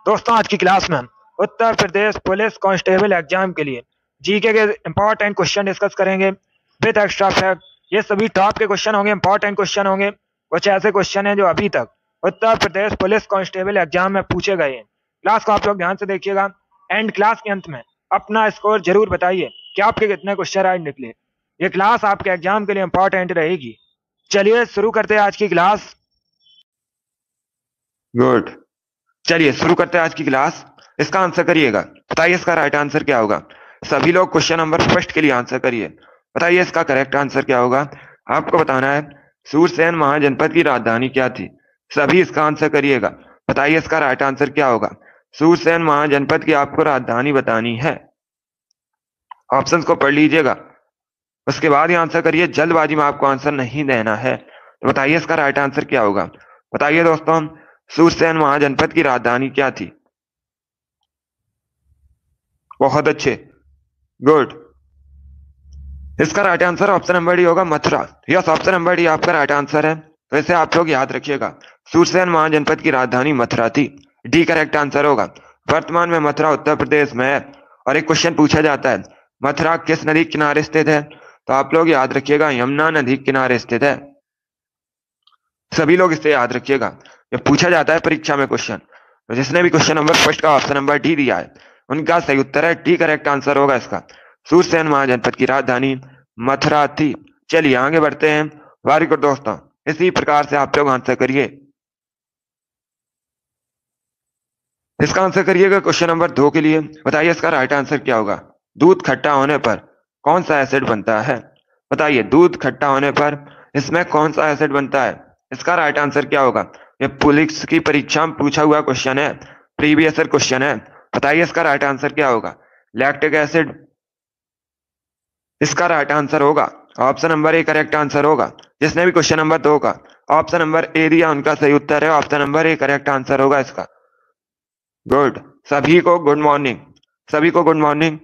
दोस्तों आज की क्लास में हम Uttar Pradesh police constable exam के लिए जीके के इंपॉर्टेंट क्वेश्चन डिस्कस करेंगे विद एक्स्ट्रा फैक्ट। ये सभी टॉप के क्वेश्चन होंगे, इंपॉर्टेंट क्वेश्चन होंगे। कुछ ऐसे क्वेश्चन हैं जो अभी तक Uttar Pradesh police constable exam में पूछे गए हैं। क्लास को आप लोग ध्यान से देखिएगा। एंड क्लास के अंत में अपना स्कोर जरूर बताइए कि आपके कितने क्वेश्चन राइट निकले। ये क्लास आपके एग्जाम के लिए इंपॉर्टेंट रहेगी। चलिए शुरू करते हैं आज की क्लास। गुड, चलिए शुरू करते हैं आज की क्लास। इसका आंसर करिएगा, बताइए इसका राइट आंसर क्या होगा। सभी लोग क्वेश्चन नंबर फर्स्ट के लिए आंसर करिए, बताइए इसका करेक्ट आंसर क्या होगा। आपको बताना है सूरसेन महाजनपद की राजधानी क्या थी। सभी इसका आंसर करिएगा, बताइए इसका राइट आंसर क्या होगा। सूरसेन महाजनपद की आपको राजधानी बतानी है। ऑप्शंस को पढ़ लीजिएगा, उसके बाद ही आंसर करिए। जल्दबाजी में आपको आंसर नहीं देना है। तो बताइए इसका राइट आंसर क्या होगा। बताइए दोस्तों, सूरसेन महाजनपद की राजधानी क्या थी। बहुत अच्छे, गुड। इसका right answer option number D होगा, Mathura. Yes, option number D आपका राइट आंसर है। तो इसे आप लोग याद रखिएगा, सूरसेन महाजनपद की राजधानी मथुरा थी। डी करेक्ट आंसर होगा। वर्तमान में मथुरा उत्तर प्रदेश में है। और एक क्वेश्चन पूछा जाता है, मथुरा किस नदी के किनारे स्थित है। तो आप लोग याद रखिएगा, यमुना नदी के किनारे स्थित है। सभी लोग इसे याद रखिएगा, जब पूछा जाता है परीक्षा में क्वेश्चन, तो जिसने भी क्वेश्चन नंबर फर्स्ट का ऑप्शन नंबर डी दिया है उनका सही उत्तर है डी करेक्ट आंसर होगा इसका। सूरसेन महाजनपद की राजधानी मथुरा थी। चलिए आगे बढ़ते हैं। वेरी गुड दोस्तों, इसी प्रकार से आप लोग आंसर करिए। इसका आंसर करिएगा क्वेश्चन नंबर 2 के लिए। बताइए इसका राइट आंसर क्या होगा। दूध खट्टा होने पर कौन सा एसिड बनता है। बताइए दूध खट्टा होने पर इसमें कौन सा एसिड बनता है। इसका राइट आंसर क्या होगा। ये पुलिस की परीक्षा में पूछा हुआ क्वेश्चन है, प्रीवियस ईयर क्वेश्चन है। बताइए इसका राइट आंसर क्या होगा। लैक्टिक एसिड इसका राइट आंसर होगा। Option number A correct answer होगा। जिसने भी क्वेश्चन नंबर 2 का ऑप्शन नंबर ए दिया उनका सही उत्तर है option number A correct answer होगा इसका। गुड, सभी को गुड मॉर्निंग, सभी को गुड मॉर्निंग।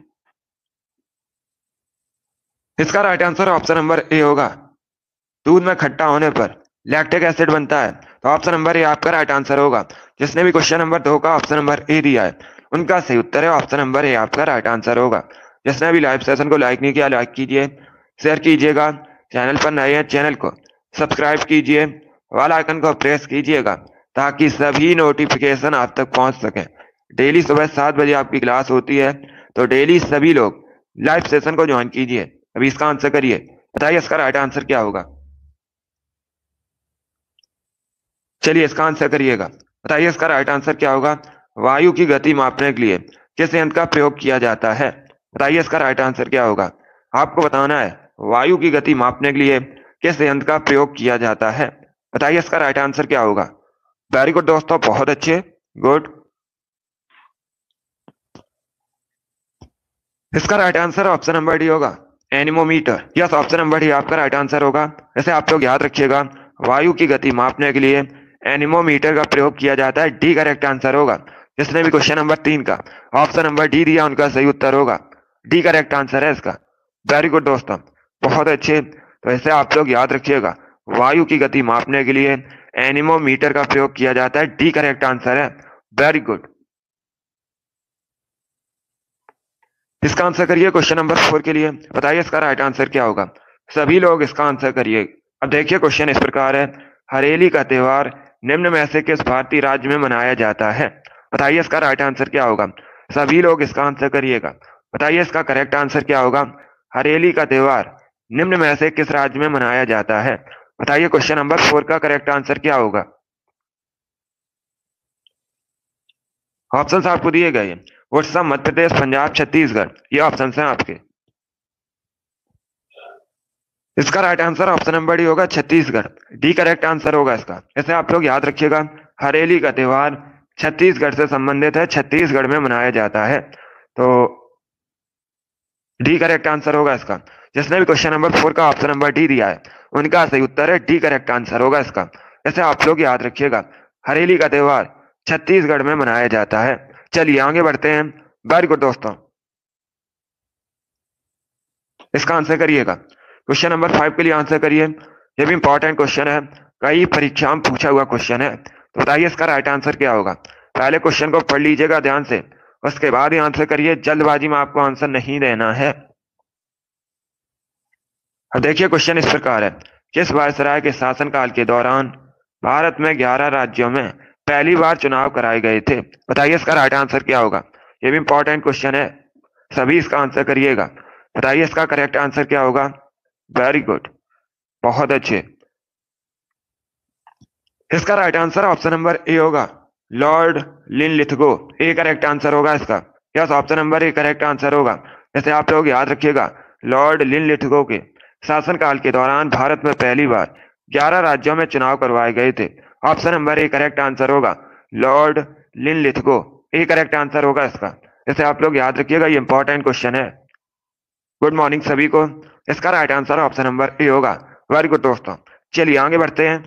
इसका right answer option number A होगा। दूध में खट्टा होने पर लैक्टिक एसिड बनता है। तो ऑप्शन नंबर ए आपका राइट आंसर होगा। जिसने भी क्वेश्चन नंबर 2 का ऑप्शन नंबर ए दिया है उनका सही उत्तर है ऑप्शन नंबर ए आपका राइट आंसर होगा। जिसने भी लाइव सेशन को लाइक नहीं किया, लाइक कीजिए, शेयर कीजिएगा। चैनल पर नए हैं, चैनल को सब्सक्राइब कीजिए, वाला आइकन को प्रेस कीजिएगा ताकि सभी नोटिफिकेशन आप तक पहुंच सके। डेली सुबह 7 बजे आपकी क्लास होती है, तो डेली सभी लोग लाइव सेशन को ज्वाइन कीजिए। अभी इसका आंसर करिए, बताइए इसका राइट आंसर क्या होगा। चलिए इसका आंसर करिएगा, बताइए इसका राइट आंसर क्या होगा। वायु की गति मापने के लिए किस यंत्र का प्रयोग किया जाता है। बताइए इसका राइट आंसर क्या होगा। आपको बताना है वायु की गति मापने के लिए किस यंत्र का प्रयोग किया जाता है। बताइए इसका राइट आंसर क्या होगा। वेरी गुड दोस्तों, बहुत अच्छे, गुड। इसका right answer option number D होगा, anemometer. Yes, option number D आपका राइट आंसर होगा। ऐसे आप लोग याद रखिएगा, वायु की गति मापने के लिए एनीमोमीटर का प्रयोग किया जाता है। डी करेक्ट आंसर होगा। जिसने भी क्वेश्चन नंबर 3 का ऑप्शन नंबर डी दिया उनका सही उत्तर होगा। डी करेक्ट आंसर है इसका। वेरी गुड दोस्तों, बहुत अच्छे। तो ऐसे आप लोग याद रखिएगा, वायु की गति मापने के लिए एनीमोमीटर का प्रयोग किया जाता है। डी करेक्ट आंसर है। Very good. इसका आंसर करिए क्वेश्चन नंबर 4 के लिए। बताइए इसका राइट आंसर क्या होगा। सभी लोग इसका आंसर करिए। अब देखिए क्वेश्चन इस प्रकार है, हरेली का त्योहार निम्न में से किस भारतीय राज्य में मनाया जाता है। बताइए इसका राइट आंसर क्या होगा। सभी लोग इसका आंसर करिएगा, बताइए इसका करेक्ट आंसर क्या होगा। हरेली का त्योहार निम्न में से किस राज्य में मनाया जाता है। बताइए क्वेश्चन नंबर 4 का करेक्ट आंसर क्या होगा। ऑप्शंस आपको दिए गए हैं, उड़ीसा, मध्य प्रदेश, पंजाब, छत्तीसगढ़। ये ऑप्शंस हैं आपके। इसका right answer option number D होगा, छत्तीसगढ़। डी करेक्ट आंसर होगा इसका। ऐसे आप लोग याद रखिएगा, हरेली का त्योहार छत्तीसगढ़ से संबंधित है, छत्तीसगढ़ में मनाया जाता है। तो डी करेक्ट आंसर होगा इसका। जिसने भी क्वेश्चन नंबर 4 का ऑप्शन नंबर डी दिया है उनका सही उत्तर है डी करेक्ट आंसर होगा इसका। ऐसे आप लोग याद रखिएगा, हरेली का त्योहार छत्तीसगढ़ में मनाया जाता है। चलिए आगे बढ़ते हैं। वेरी गुड दोस्तों, इसका आंसर करिएगा। क्वेश्चन नंबर 5 के लिए आंसर करिए। यह भी इंपॉर्टेंट क्वेश्चन है, कई परीक्षा में पूछा हुआ क्वेश्चन है। तो बताइए इसका राइट आंसर क्या होगा। पहले क्वेश्चन को पढ़ लीजिएगा ध्यान से, उसके बाद ही आंसर करिए, जल्दबाजी में आपको आंसर नहीं देना है। अब देखिए क्वेश्चन इस प्रकार है, किस वायसराय के शासनकाल के दौरान भारत में 11 राज्यों में पहली बार चुनाव कराए गए थे? बताइए इसका राइट आंसर क्या होगा। ये भी इंपॉर्टेंट क्वेश्चन है, सभी इसका आंसर करिएगा। बताइए इसका करेक्ट आंसर क्या होगा। वेरी गुड, बहुत अच्छे। इसका right answer option number A होगा, Lord Linlithgow. A correct answer होगा इसका। Yes, option number A correct answer होगा। जैसे आप लोग याद रखिएगा, लॉर्ड लिनलिथगो के शासनकाल के दौरान भारत में पहली बार 11 राज्यों में चुनाव करवाए गए थे। Option number A correct answer होगा, Lord Linlithgow. A correct answer होगा इसका। जैसे आप लोग याद रखिएगा, ये इंपॉर्टेंट क्वेश्चन है। गुड मॉर्निंग सभी को। इसका right answer option number A होगा। वेरी गुड दोस्तों, चलिए आगे बढ़ते हैं।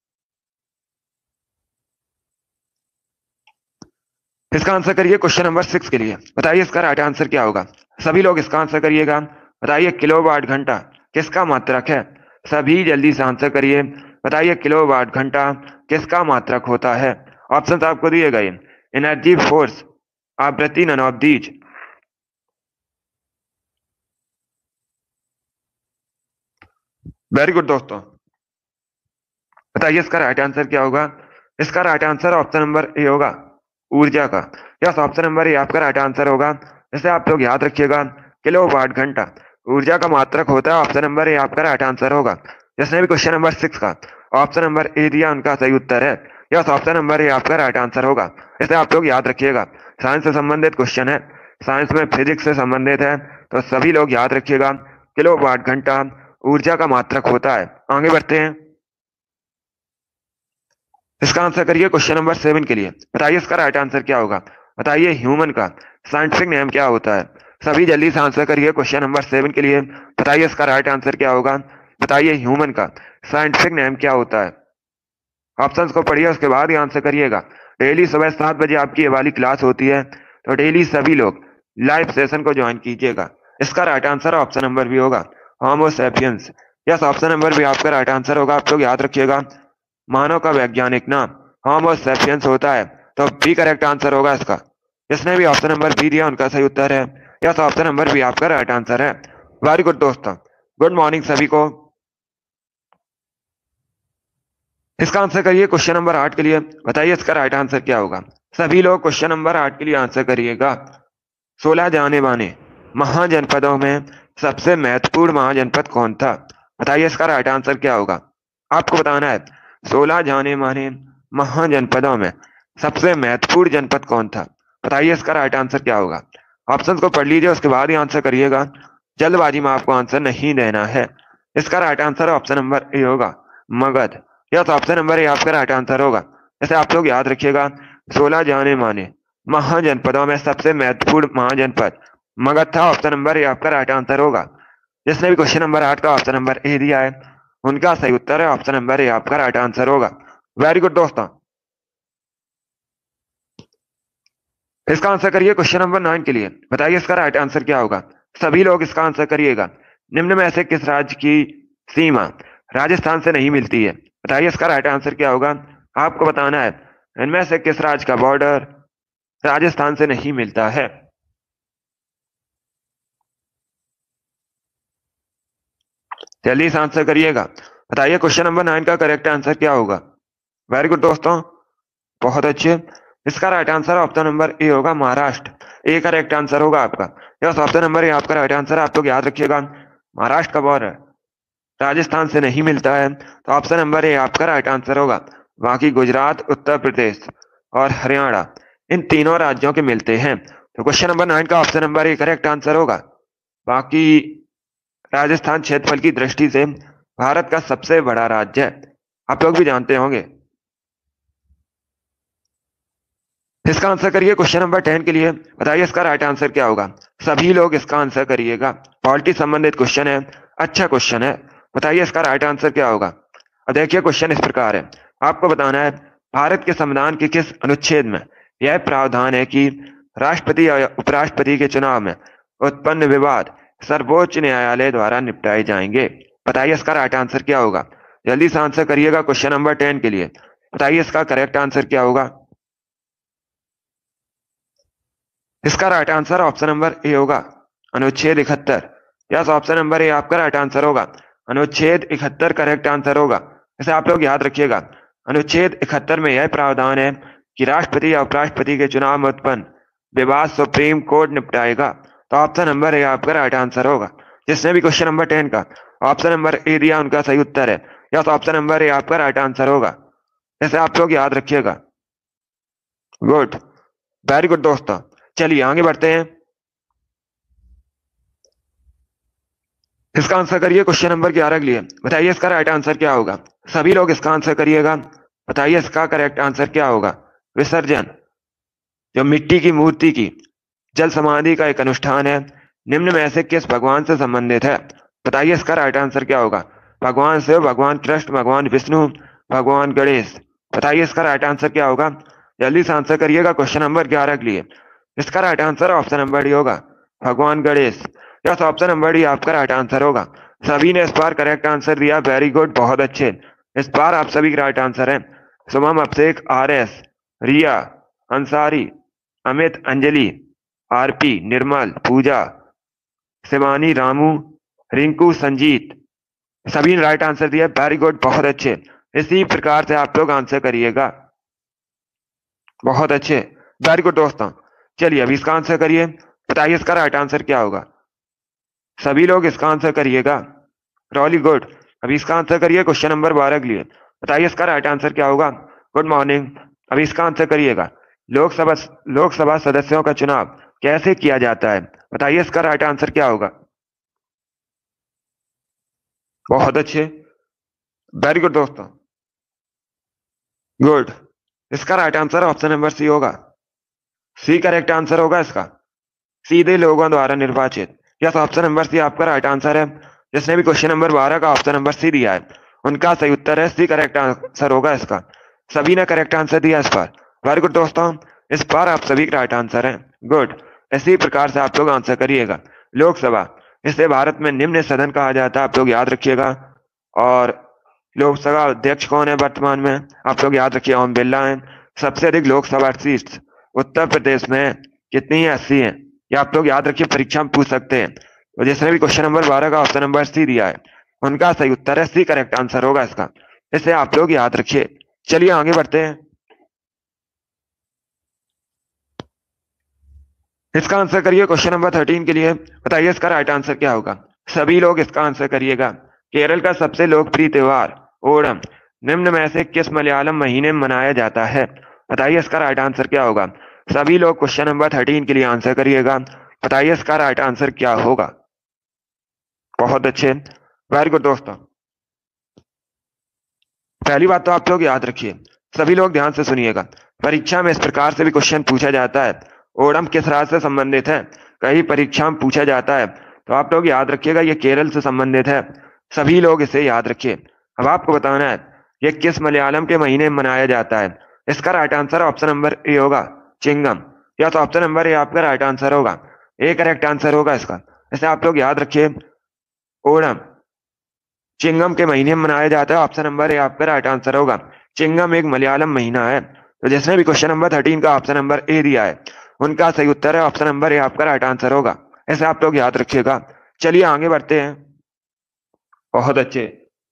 इसका आंसर करिए क्वेश्चन नंबर 6 के लिए। बताइए इसका राइट आंसर क्या होगा। सभी लोग इसका आंसर करिएगा। बताइए किलोवाट घंटा किसका मात्रक है। सभी जल्दी से आंसर करिए। बताइए किलोवाट घंटा किसका मात्रक होता है। ऑप्शन आपको दिए गए, एनर्जी, फोर्स, आवृत्ति, none of these. Very good दोस्तों, बताइए इसका राइट आंसर क्या होगा। इसका right answer option number A होगा, ऊर्जा का। यस, ऑप्शन नंबर ए आपका राइट आंसर होगा। जैसे आप लोग याद रखिएगा, किलोवाट घंटा ऊर्जा का मात्रक होता है। ऑप्शन नंबर ए आपका राइट आंसर होगा। जिसने भी क्वेश्चन नंबर 6 का ऑप्शन नंबर ए दिया, उनका सही उत्तर है। यस, ऑप्शन नंबर ए आपका राइट आंसर होगा। जैसे आप लोग याद रखिएगा, साइंस से संबंधित क्वेश्चन है, साइंस में फिजिक्स से संबंधित है, तो सभी लोग याद रखिएगा, किलोवाट घंटा ऊर्जा का मात्रक होता है। आगे बढ़ते हैं। इसका आंसर करिए क्वेश्चन नंबर 7 के लिए। बताइए इसका राइट आंसर क्या होगा। बताइए ह्यूमन का साइंटिफिक नेम क्या होता है। सभी जल्दी से आंसर करिए क्वेश्चन नंबर 7 के लिए। बताइए इसका राइट आंसर क्या होगा। बताइए ह्यूमन का साइंटिफिक नेम क्या होता है। ऑप्शंस को पढ़िए, उसके बाद ही आंसर करिएगा। डेली सुबह 7 बजे आपकी ये वाली क्लास होती है, तो डेली सभी लोग लाइव सेशन को ज्वाइन कीजिएगा। इसका right answer option number B होगा, homo sapiens. Yes, option number B आपका राइट आंसर होगा। आप लोग याद रखिएगा, मानव का वैज्ञानिक नाम होमो सैपियंस होता है, तो बी करेक्ट आंसर होगा इसका। जिसने भी ऑप्शन नंबर बी दिया, उनका सही उत्तर है। यस, ऑप्शन नंबर बी आपका राइट आंसर है। वेरी गुड दोस्तों, गुड मॉर्निंग सभी को। इसका आंसर करिए क्वेश्चन नंबर 8 के लिए। बताइए इसका राइट आंसर क्या होगा। सभी लोग क्वेश्चन नंबर 8 के लिए आंसर करिएगा। 16 जाने माने महाजनपदों में सबसे महत्वपूर्ण महाजनपद कौन था। बताइए इसका राइट आंसर क्या होगा। आपको बताना है, 16 जाने माने महाजनपदों में सबसे महत्वपूर्ण जनपद कौन था। बताइए इसका राइट आंसर क्या होगा। ऑप्शन को पढ़ लीजिए, उसके बाद ही आंसर करिएगा, जल्दबाजी में आपको आंसर नहीं देना है। इसका right answer option number A होगा, Magadh. Yes, option number A आपका राइट आंसर होगा। जैसे आप लोग याद रखिएगा, 16 जाने माने महाजनपदों में सबसे महत्वपूर्ण महाजनपद मगध था। ऑप्शन नंबर ए आपका राइट आंसर होगा। जिसने भी क्वेश्चन नंबर 8 का ऑप्शन नंबर ए दिया है, उनका सही उत्तर है ऑप्शन नंबर ए आपका राइट आंसर होगा। वेरी गुड दोस्तों, इसका आंसर करिए क्वेश्चन नंबर 9 के लिए। बताइए इसका राइट आंसर क्या होगा। सभी लोग इसका आंसर करिएगा। निम्न में से किस राज्य की सीमा राजस्थान से नहीं मिलती है। बताइए इसका राइट आंसर क्या होगा। आपको बताना है, इनमें से किस राज्य का बॉर्डर राजस्थान से नहीं मिलता है। जल्दी से आंसर करिएगा। बताइए क्वेश्चन नंबर 9 का करेक्ट आंसर क्या होगा। वेरी गुड दोस्तों, बहुत अच्छे। इसका right answer option number A होगा, महाराष्ट्र। ए करेक्ट आंसर होगा आपका। यस, ऑप्शन नंबर ए आपका राइट आंसर है। आप लोग याद रखिएगा, महाराष्ट्र का बॉर्डर राजस्थान से नहीं मिलता है, तो ऑप्शन नंबर ए आपका राइट आंसर होगा। बाकी गुजरात, उत्तर प्रदेश और हरियाणा, इन तीनों राज्यों के मिलते हैं, तो क्वेश्चन नंबर 9 का option number A correct answer होगा। बाकी राजस्थान क्षेत्रफल की दृष्टि से भारत का सबसे बड़ा राज्य है, आप लोग भी जानते होंगे। इसका आंसर करिए क्वेश्चन नंबर 10 के लिए। बताइए इसका राइट आंसर क्या होगा। सभी लोग इसका आंसर करिएगा। पॉलिटी संबंधित क्वेश्चन है, अच्छा क्वेश्चन है। बताइए इसका राइट आंसर क्या होगा। अब देखिए क्वेश्चन इस प्रकार है, आपको बताना है, भारत के संविधान के किस अनुच्छेद में यह प्रावधान है कि राष्ट्रपति या उपराष्ट्रपति के चुनाव में उत्पन्न विवाद सर्वोच्च न्यायालय द्वारा निपटाए जाएंगे। बताइए इसका राइट आंसर क्या होगा। जल्दी से आंसर करिएगा क्वेश्चन नंबर 10 के लिए। बताइए इसका करेक्ट आंसर क्या होगा। इसका right answer option number A होगा, अनुच्छेद 71। यस, ऑप्शन नंबर ए आपका राइट आंसर होगा, अनुच्छेद 71 करेक्ट आंसर होगा। इसे आप लोग याद रखिएगा। अनुच्छेद 71 में यह प्रावधान है कि राष्ट्रपति या उपराष्ट्रपति के चुनाव में उत्पन्न विवाद सुप्रीम कोर्ट निपटाएगा। तो ऑप्शन नंबर ए आपका राइट आंसर होगा। जिसने भी क्वेश्चन नंबर 10 का ऑप्शन नंबर ए दिया उनका सही उत्तर है। यस, ऑप्शन नंबर ए आपका राइट आंसर होगा। इसे आप लोग याद रखिएगा। गुड, वेरी गुड दोस्तों। चलिए आगे बढ़ते हैं। इसका आंसर करिए क्वेश्चन नंबर 11 के लिए। बताइए इसका राइट आंसर क्या होगा। सभी लोग इसका आंसर करिएगा। बताइए इसका करेक्ट आंसर क्या होगा। विसर्जन, जो मिट्टी की मूर्ति की जल समाधि का एक अनुष्ठान है, निम्न में से किस भगवान से संबंधित है। बताइए इसका राइट आंसर क्या होगा। भगवान शिव, भगवान कृष्ण, भगवान विष्णु, भगवान गणेश। बताइए इसका राइट आंसर क्या होगा। जल्दी से आंसर करिएगा क्वेश्चन नंबर 11 के लिए। इसका right answer option number D होगा, भगवान Ganesh. Yes, option number D आपका राइट आंसर होगा। सभी ने इस बार करेक्ट आंसर दिया, वेरी गुड, बहुत अच्छे। इस बार आप सभी का राइट आंसर है। सुमम, अभिषेक, RS, रिया, अंसारी, अमित, अंजलि, RP, निर्मल, पूजा, शिवानी, रामू, रिंकू, संजीत, सभी ने राइट आंसर दिया, वेरी गुड, बहुत अच्छे। इसी प्रकार से आप लोग आंसर करिएगा, बहुत अच्छे, वेरी गुड दोस्तों। चलिए अभी इसका आंसर करिए। बताइए इसका राइट आंसर क्या होगा। सभी लोग इसका आंसर करिएगा, रॉली गुड। अभी इसका आंसर करिए क्वेश्चन नंबर 12 के लिए। बताइए इसका राइट आंसर क्या होगा। Good morning. अभी इसका आंसर करिएगा। लोकसभा लोकसभा सदस्यों का चुनाव कैसे किया जाता है। बताइए इसका राइट आंसर क्या होगा। बहुत अच्छे, वेरी गुड दोस्तों, गुड। इसका right answer option number C होगा। सी करेक्ट आंसर होगा इसका, सीधे लोगों द्वारा निर्वाचित। यस, ऑप्शन नंबर सी आपका राइट आंसर है। जिसने भी क्वेश्चन नंबर 12 का ऑप्शन नंबर सी दिया है उनका सही उत्तर है सी, करेक्ट आंसर होगा इसका। सभी ने करेक्ट आंसर दिया इस बार, वेरी गुड दोस्तों। इस बार आप सभी का राइट आंसर है, गुड। इसी प्रकार से आप लोग आंसर करिएगा। लोकसभा, इसे भारत में निम्न सदन कहा जाता है, आप लोग याद रखिएगा। और लोकसभा अध्यक्ष कौन है वर्तमान में, आप लोग याद रखिए, ओम बिरला है। सबसे अधिक लोकसभा सीट्स उत्तर प्रदेश में है, कितनी है, 80 है। ये आप लोग याद रखिए, परीक्षा में पूछ सकते हैं। तो जिसने भी क्वेश्चन नंबर 12 का ऑप्शन नंबर सी दिया है उनका सही उत्तर है सी, करेक्ट आंसर होगा इसका। इसे आप लोग याद रखिए। चलिए आगे बढ़ते हैं। इसका आंसर करिए क्वेश्चन नंबर 13 के लिए। बताइए इसका राइट आंसर क्या होगा। सभी लोग इसका आंसर करिएगा। केरल का सबसे लोकप्रिय त्योहार ओणम निम्न में से किस मलयालम महीने में मनाया जाता है। बताइए इसका राइट आंसर क्या होगा। सभी लोग क्वेश्चन नंबर 13 के लिए आंसर करिएगा। बताइए इसका राइट आंसर क्या होगा। बहुत अच्छे, वेरी गुड दोस्तों। पहली बात तो आप लोग याद रखिए, सभी लोग ध्यान से सुनिएगा। परीक्षा में इस प्रकार से भी क्वेश्चन पूछा जाता है, ओणम किस राज्य से संबंधित है, कहीं परीक्षा में पूछा जाता है। तो आप लोग याद रखिएगा ये केरल से संबंधित है, सभी लोग इसे याद रखिए। अब आपको बताना है ये किस मलयालम के महीने में मनाया जाता है। इसका right answer option number A होगा, चिंगम। या तो ऑप्शन नंबर ए आपका राइट आंसर होगा, ए करेक्ट आंसर होगा इसका। इसे आप लोग याद रखिए, ओणम चिंगम के महीने में मनाया जाता है, ऑप्शन नंबर ए आपका राइट आंसर होगा। चिंगम एक मलयालम महीना है। तो जिसने भी क्वेश्चन नंबर 13 का ऑप्शन नंबर ए दिया है उनका सही उत्तर है ऑप्शन नंबर ए आपका राइट आंसर होगा। ऐसे आप लोग याद रखिएगा। चलिए आगे बढ़ते हैं, बहुत अच्छे।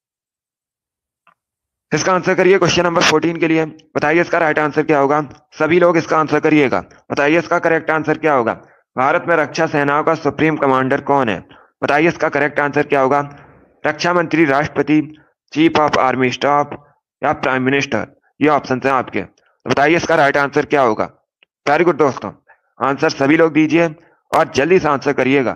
इसका आंसर करिए क्वेश्चन नंबर 14 के लिए। बताइए इसका राइट आंसर क्या होगा। सभी लोग इसका आंसर करिएगा। बताइए इसका करेक्ट आंसर क्या होगा। भारत में रक्षा सेनाओं का सुप्रीम कमांडर कौन है। बताइए इसका करेक्ट आंसर क्या होगा। रक्षा मंत्री, राष्ट्रपति, चीफ ऑफ आर्मी स्टाफ या प्राइम मिनिस्टर। ये ऑप्शन है आपके। तो बताइए इसका राइट आंसर क्या होगा। वेरी गुड दोस्तों, आंसर सभी लोग दीजिए और जल्दी से आंसर करिएगा।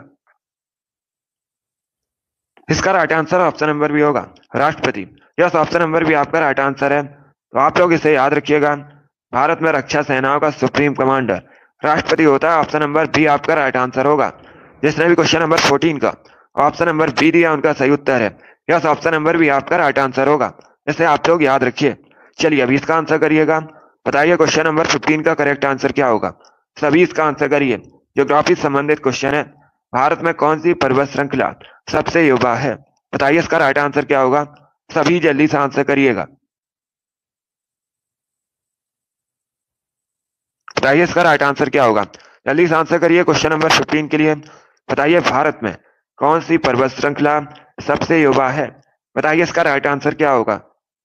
इसका right answer option number B होगा, राष्ट्रपति। यस, ऑप्शन नंबर भी आपका राइट आंसर है। तो आप लोग इसे याद रखिएगा। भारत में रक्षा सेनाओं का सुप्रीम कमांडर राष्ट्रपति होता है, ऑप्शन नंबर बी आपका राइट आंसर होगा। जिसने भी क्वेश्चन नंबर 14 का ऑप्शन नंबर बी दिया उनका सही उत्तर है। यस, ऑप्शन नंबर बी आपका राइट आंसर होगा। इसे आप लोग याद रखिए। चलिए अभी इसका आंसर करिएगा। बताइए क्वेश्चन नंबर 15 का करेक्ट आंसर क्या होगा। सभी इसका आंसर करिए। ज्योग्राफी संबंधित क्वेश्चन है। भारत में कौन सी पर्वत श्रृंखला सबसे युवा है। बताइए इसका राइट आंसर क्या होगा। सभी जल्दी से आंसर करिएगा। बताइए इसका राइट आंसर क्या होगा। जल्दी से आंसर करिए क्वेश्चन नंबर 15 के लिए। बताइए भारत में कौन सी पर्वत श्रृंखला सबसे युवा है? बताइए इसका राइट आंसर क्या होगा?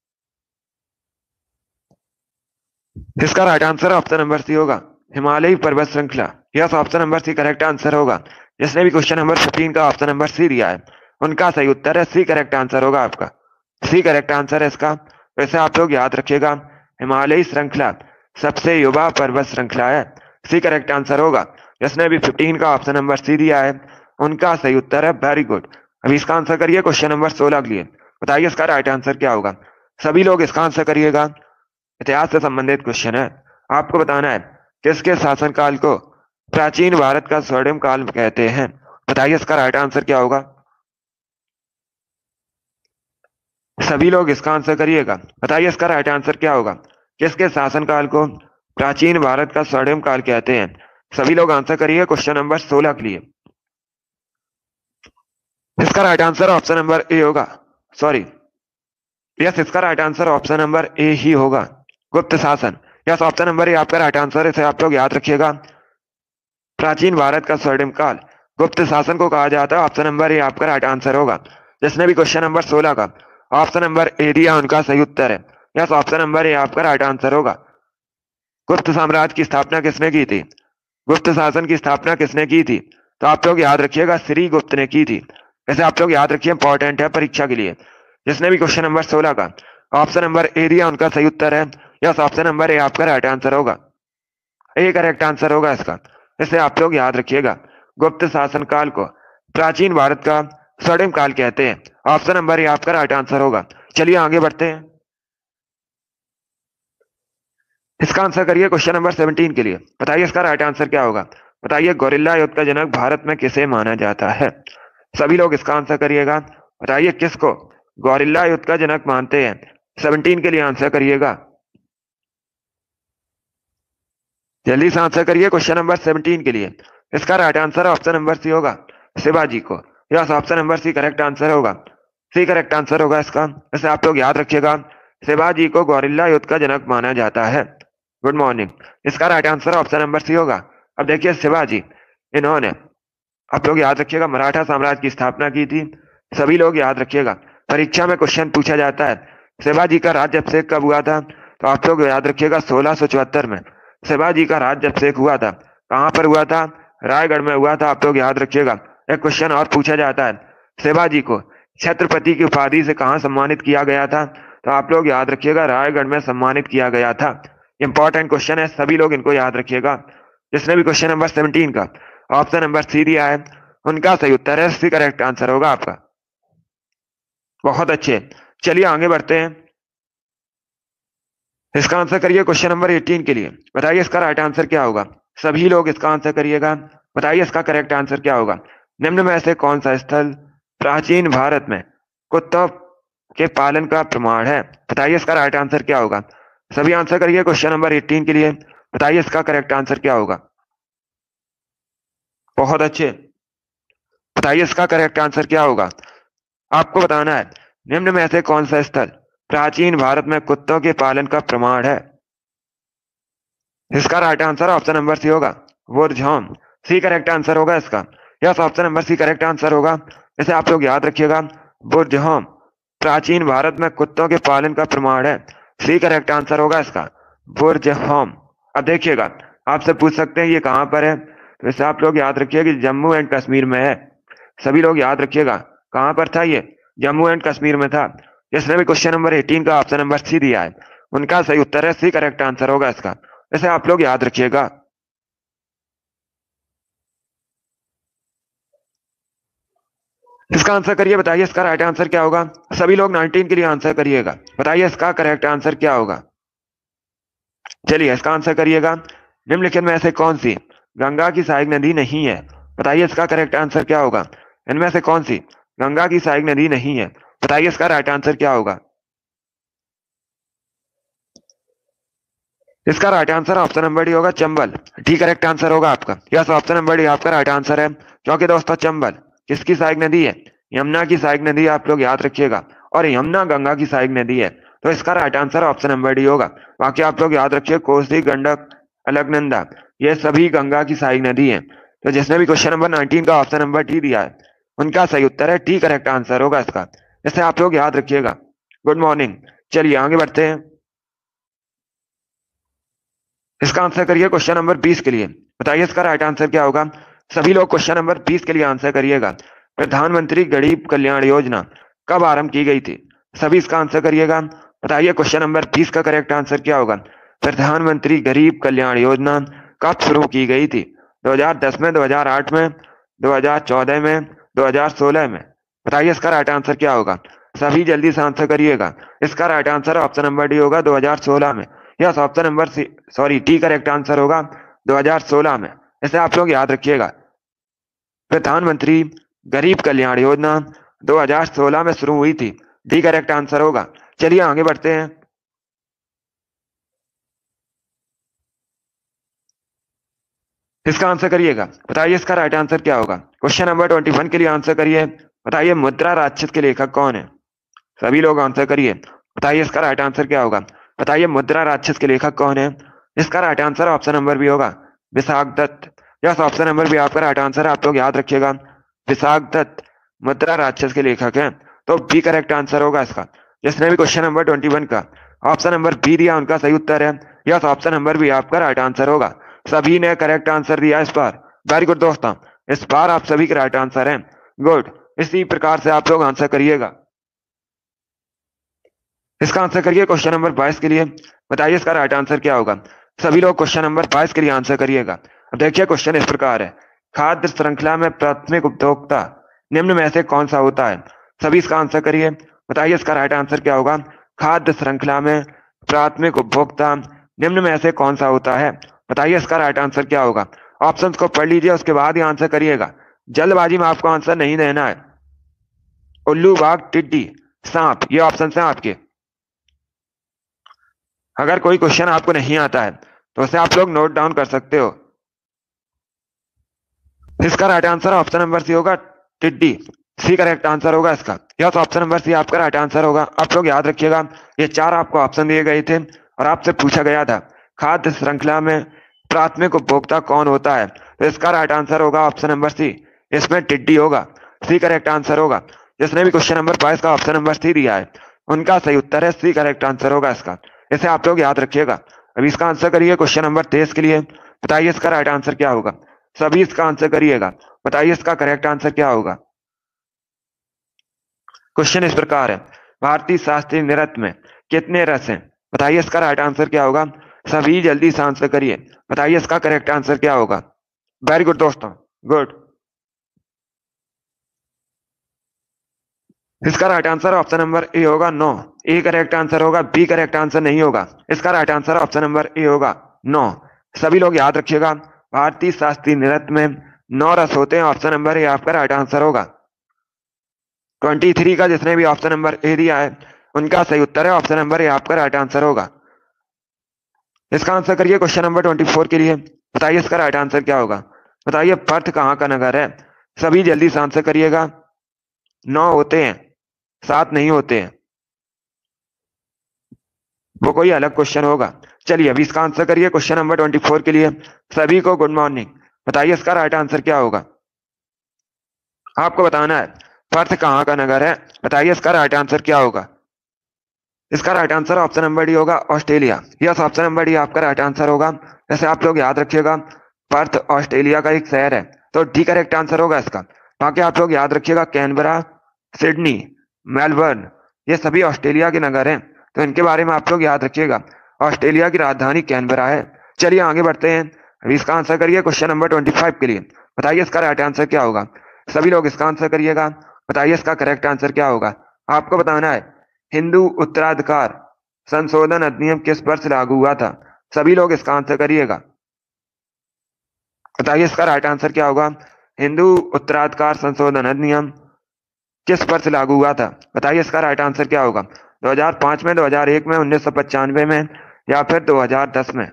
इसका right answer option number C होगा, हिमालयी पर्वत श्रृंखला। Yes, option number C correct answer होगा। जिसने भी क्वेश्चन नंबर 15 का ऑप्शन नंबर सी दिया है उनका सही उत्तर है सी करेक्ट आंसर होगा आपका। सी करेक्ट आंसर है इसका। वैसे आप लोग याद रखिएगा, हिमालयी श्रृंखला सबसे युवा पर्वत श्रृंखला है। सी करेक्ट आंसर होगा। जिसने भी 15 का ऑप्शन नंबर सी दिया है उनका सही उत्तर है वेरी गुड। अभी इसका आंसर करिए क्वेश्चन नंबर 16 के लिए। बताइए इसका राइट आंसर क्या होगा? सभी लोग इसका आंसर करिएगा। इतिहास से संबंधित क्वेश्चन है। आपको बताना है किसके शासनकाल को प्राचीन भारत का स्वर्णिम काल कहते हैं? बताइए इसका राइट आंसर क्या होगा? सभी लोग इसका आंसर करिएगा। बताइए इसका राइट आंसर क्या होगा? किसके शासनकाल को प्राचीन भारत का स्वर्णिम काल कहते हैं? सभी लोग आंसर करिए क्वेश्चन नंबर 16 के लिए। इसका right answer option number A होगा। सॉरी, यस, इसका right answer option number A ही होगा, गुप्त शासन। यस, ऑप्शन नंबर ए आपका राइट आंसर है। इसे आप लोग याद रखिएगा। प्राचीन भारत का स्वर्णिम काल गुप्त शासन को कहा जाता है। ऑप्शन नंबर ए आपका राइट आंसर होगा। जिसने भी क्वेश्चन नंबर 16 का ऑप्शन नंबर ए दिया उनका सही उत्तर है। यस, ऑप्शन नंबर ए आपका राइट आंसर होगा। गुप्त साम्राज्य की स्थापना किसने की थी? गुप्त शासन की स्थापना किसने की थी? तो आप लोग याद रखिएगा, श्री गुप्त ने की थी। वैसे आप लोग याद रखिए, इंपॉर्टेंट है परीक्षा के लिए। जिसने भी क्वेश्चन नंबर 16 का ऑप्शन नंबर ए दिया उनका सही उत्तर है। यस, ऑप्शन नंबर ए आपका राइट आंसर होगा। ए करेक्ट आंसर होगा इसका। इसे आप लोग याद रखिएगा, गुप्त शासन काल को प्राचीन भारत का स्वर्णिम काल कहते हैं। ऑप्शन नंबर ए आपका राइट आंसर होगा। चलिए आगे बढ़ते हैं। इसका आंसर करिए क्वेश्चन नंबर 17 के लिए। बताइए इसका राइट आंसर क्या होगा? बताइए गोरिल्ला युद्ध का जनक भारत में किसे माना जाता है? सभी लोग इसका आंसर करिएगा। बताइए किसको गोरिल्ला युद्ध का जनक मानते हैं? 17 के लिए आंसर करिएगा। जल्दी से आंसर करिए क्वेश्चन नंबर 17 के लिए। इसका right answer option number C होगा, शिवाजी को। Yes, option number C correct answer होगा। सी करेक्ट आंसर होगा इसका। इसे आप लोग याद रखिएगा, शिवाजी को गोरिल्ला युद्ध का जनक माना जाता है। Good morning. इसका right answer option number C होगा। अब देखिए शिवाजी, इन्होंने, आप लोग याद रखिएगा, मराठा साम्राज्य की स्थापना की थी। सभी लोग याद रखिएगा, परीक्षा में क्वेश्चन पूछा जाता है शिवाजी का राज्याभिषेक कब हुआ था? तो आप लोग याद रखिएगा 1674 में शिवाजी का राज्याभिषेक हुआ था। कहां पर हुआ था? रायगढ़ में हुआ था। आप लोग याद रखिएगा। एक क्वेश्चन और पूछा जाता है, शिवाजी को छत्रपति की उपाधि से कहां सम्मानित किया गया था? तो आप लोग याद रखिएगा, रायगढ़ में सम्मानित किया गया था। इंपॉर्टेंट क्वेश्चन है, सभी लोग इनको याद रखिएगा। जिसने भी क्वेश्चन नंबर 17 का ऑप्शन नंबर सी दिया है उनका सही उत्तर है सी करेक्ट आंसर होगा आपका। बहुत अच्छे, चलिए आगे बढ़ते हैं। इसका आंसर करिए क्वेश्चन नंबर 18 के लिए। बताइए इसका राइट आंसर क्या होगा? सभी लोग इसका आंसर करिएगा। बताइए इसका करेक्ट आंसर क्या होगा? निम्न में से कौन सा स्थल प्राचीन भारत में कुत्तों के पालन का प्रमाण है? बताइए इसका राइट आंसर क्या होगा? सभी आंसर करिए क्वेश्चन नंबर 18 के लिए। बताइए इसका करेक्ट आंसर क्या होगा? बहुत अच्छे, बताइए इसका करेक्ट आंसर क्या होगा? आपको बताना है निम्न में से कौन सा स्थल प्राचीन भारत में कुत्तों के पालन का प्रमाण है? इसका right answer option number C होगा, वुरझाम। सी करेक्ट आंसर होगा इसका। Yes, option number C correct answer होगा। इसे आप लोग याद रखिएगा, वुरझाम प्राचीन भारत में कुत्तों के पालन का प्रमाण है। सी करेक्ट आंसर होगा इसका, वुरझाम। अब देखिएगा, आपसे पूछ सकते हैं ये कहां पर है, तो इसे आप लोग याद रखिए कि जम्मू एंड कश्मीर में है। सभी लोग याद रखिएगा, कहां पर था ये? जम्मू एंड कश्मीर में था। जिसने भी क्वेश्चन नंबर 18 का ऑप्शन नंबर सी दिया है उनका सही उत्तर है सी करेक्ट आंसर होगा इसका। इसे आप लोग याद रखिएगा। इसका आंसर करिए। बताइए इसका राइट आंसर क्या होगा? सभी लोग 19 के लिए आंसर करिएगा। बताइए इसका करेक्ट आंसर क्या होगा? चलिए इसका आंसर करिएगा। निम्नलिखित में से कौन सी गंगा की सहायक नदी नहीं है? बताइए इसका करेक्ट आंसर क्या होगा? इनमें से कौन सी गंगा की सहायक नदी नहीं है? बताइए इसका राइट आंसर क्या होगा? इसका right answer option number D होगा, चंबल। डी करेक्ट आंसर होगा आपका। यस, ऑप्शन नंबर डी आपका राइट आंसर है। क्योंकि दोस्तों चंबल किसकी सहायक नदी है? यमुना की सहायक नदी है, आप लोग याद रखिएगा। और यमुना गंगा की सहायक नदी है, तो इसका right answer option number D होगा। बाकी आप लोग याद रखिए, कोसी, गंडक, अलकनंदा ये सभी गंगा की सहायक नदी है। तो जिसने भी क्वेश्चन नंबर 19 का ऑप्शन नंबर डी दिया है उनका सही उत्तर है टी करेक्ट आंसर होगा इसका। इसे आप लोग याद रखिएगा। Good morning. चलिए आगे बढ़ते हैं। इसका आंसर करिए क्वेश्चन नंबर 20 के लिए। बताइए इसका राइट आंसर क्या होगा। सभी लोग क्वेश्चन नंबर 20 के लिए आंसर करिएगा। प्रधानमंत्री गरीब कल्याण योजना कब आरंभ की गई थी। सभी इसका आंसर करिएगा। बताइए क्वेश्चन नंबर 20 का करेक्ट आंसर क्या होगा। प्रधानमंत्री गरीब कल्याण योजना कब शुरू की गई थी। 2010 में, 2008 में, 2014 में, 2016 में। बताइए इसका राइट आंसर क्या होगा। सभी जल्दी से आंसर करिएगा। इसका right answer option number D होगा 2016 में। Yes, option number C sorry D correct answer होगा 2016 में। इसे आप लोग याद रखिएगा। प्रधानमंत्री गरीब कल्याण योजना 2016 में शुरू हुई थी। डी करेक्ट आंसर होगा। चलिए आगे बढ़ते हैं। इसका आंसर करिएगा। बताइए इसका राइट आंसर क्या होगा। क्वेश्चन नंबर 21 के लिए आंसर करिए। बताइए मुद्रा राक्षस के लेखक कौन है। सभी लोग आंसर करिए। बताइए इसका राइट आंसर क्या होगा। बताइए मुद्रा राक्षस के लेखक कौन है। इसका right answer option number B होगा Vishakh Datt. Yes, option number B आपका राइट आंसर है। आप लोग याद रखिएगा। विशाख दत्त मुद्रा राक्षस के लेखक हैं। तो बी करेक्ट आंसर होगा इसका। जिसने भी क्वेश्चन नंबर 21 का ऑप्शन नंबर बी दिया उनका सही उत्तर है। यस, ऑप्शन नंबर बी आपका राइट आंसर होगा। सभी ने करेक्ट आंसर दिया इस बार। वेरी गुड दोस्तों, इस बार आप सभी के राइट आंसर हैं। गुड, इसी प्रकार से आप लोग आंसर करिएगा। इसका आंसर करिए क्वेश्चन नंबर 22 के लिए। बताइए इसका राइट आंसर क्या होगा। सभी लोग क्वेश्चन नंबर 22 के लिए आंसर करिएगा। अब देखिए क्वेश्चन इस प्रकार है। खाद्य श्रृंखला में प्राथमिक उपभोक्ता निम्न में से कौन सा होता है। सभी इसका आंसर करिए। बताइए इसका राइट आंसर क्या होगा। खाद्य श्रृंखला में प्राथमिक उपभोक्ता निम्न में से कौन सा होता है। बताइए इसका राइट आंसर क्या होगा। ऑप्शन को पढ़ लीजिए, उसके बाद ही आंसर करिएगा। जल्दबाजी में आपको आंसर नहीं देना है। उल्लू, बाघ, टिड्डी, सांप, ये ऑप्शन है आपके। अगर कोई क्वेश्चन आपको नहीं आता है तो उसे आप लोग नोट डाउन कर सकते हो। इसका right answer option number C होगा टिड्डी। सी करेक्ट आंसर होगा इसका। यह तो ऑप्शन नंबर सी आपका राइट आंसर होगा। आप लोग याद रखिएगा, ये चार आपको ऑप्शन दिए गए थे और आपसे पूछा गया था खाद्य श्रृंखला में प्राथमिक उपभोक्ता कौन होता है। तो इसका राइट आंसर होगा ऑप्शन नंबर सी। इसमें टिड्डी होगा। सी करेक्ट आंसर होगा। जिसने भी क्वेश्चन नंबर 22 का ऑप्शन नंबर सी दिया है उनका सही उत्तर है सी करेक्ट आंसर होगा इसका। इसे आप लोग याद रखिएगा। अभी इसका आंसर करिए क्वेश्चन नंबर 23 के लिए। बताइए इसका राइट आंसर क्या होगा। सभी इसका आंसर करिएगा। बताइए इसका करेक्ट आंसर क्या होगा। क्वेश्चन इस प्रकार है। भारतीय शास्त्रीय नृत्य में कितने रस हैं। बताइए इसका राइट आंसर क्या होगा। सभी जल्दी से आंसर करिए। बताइए इसका करेक्ट आंसर क्या होगा। वेरी गुड दोस्तों, गुड। इसका right answer option number A होगा 9। ए करेक्ट आंसर होगा, बी करेक्ट आंसर नहीं होगा। इसका right answer option number A होगा 9। सभी लोग याद रखिएगा। भारतीय शास्त्रीय नृत्य में 9 रस होते हैं। ऑप्शन नंबर ए आपका राइट आंसर होगा। 23 का जिसने भी ऑप्शन नंबर ए दिया है उनका सही उत्तर है ऑप्शन नंबर ए आपका राइट आंसर होगा। इसका आंसर करिए क्वेश्चन नंबर 24 के लिए। बताइए इसका राइट आंसर क्या होगा। बताइए पर्थ कहाँ का नगर है। सभी जल्दी से आंसर करिएगा। 9 होते हैं, 7 नहीं होते हैं। वो कोई अलग क्वेश्चन होगा। चलिए अभी इसका आंसर करिए क्वेश्चन नंबर 24 के लिए। सभी को गुड मॉर्निंग। बताइए इसका राइट आंसर क्या होगा। आपको बताना है पर्थ कहाँ का नगर है। बताइए इसका राइट आंसर क्या होगा। इसका right answer option number D होगा Australia. Yes, option number D आपका राइट आंसर होगा। जैसे आप लोग याद रखिएगा पर्थ ऑस्ट्रेलिया का एक शहर है तो डी करेक्ट आंसर होगा इसका। बाकी आप लोग याद रखिएगा कैनबरा, सिडनी, मेलबर्न, ये सभी ऑस्ट्रेलिया के नगर हैं तो इनके बारे में आप लोग याद रखिएगा। ऑस्ट्रेलिया की राजधानी कैनबरा है। चलिए आगे बढ़ते हैं। अभी इसका आंसर करिए क्वेश्चन नंबर 25 के लिए। बताइए इसका राइट आंसर क्या होगा। सभी लोग इसका आंसर करिएगा। बताइए इसका करेक्ट आंसर क्या होगा। आपको बताना है हिंदू उत्तराधिकार संशोधन अधिनियम किस वर्ष लागू हुआ था। सभी लोग इसका आंसर करिएगा। बताइए इसका राइट आंसर क्या होगा। हिंदू उत्तराधिकार संशोधन अधिनियम किस वर्ष लागू हुआ था। बताइए इसका राइट आंसर क्या होगा। 2005 में, 2001 में, 1995 में या फिर 2010 में।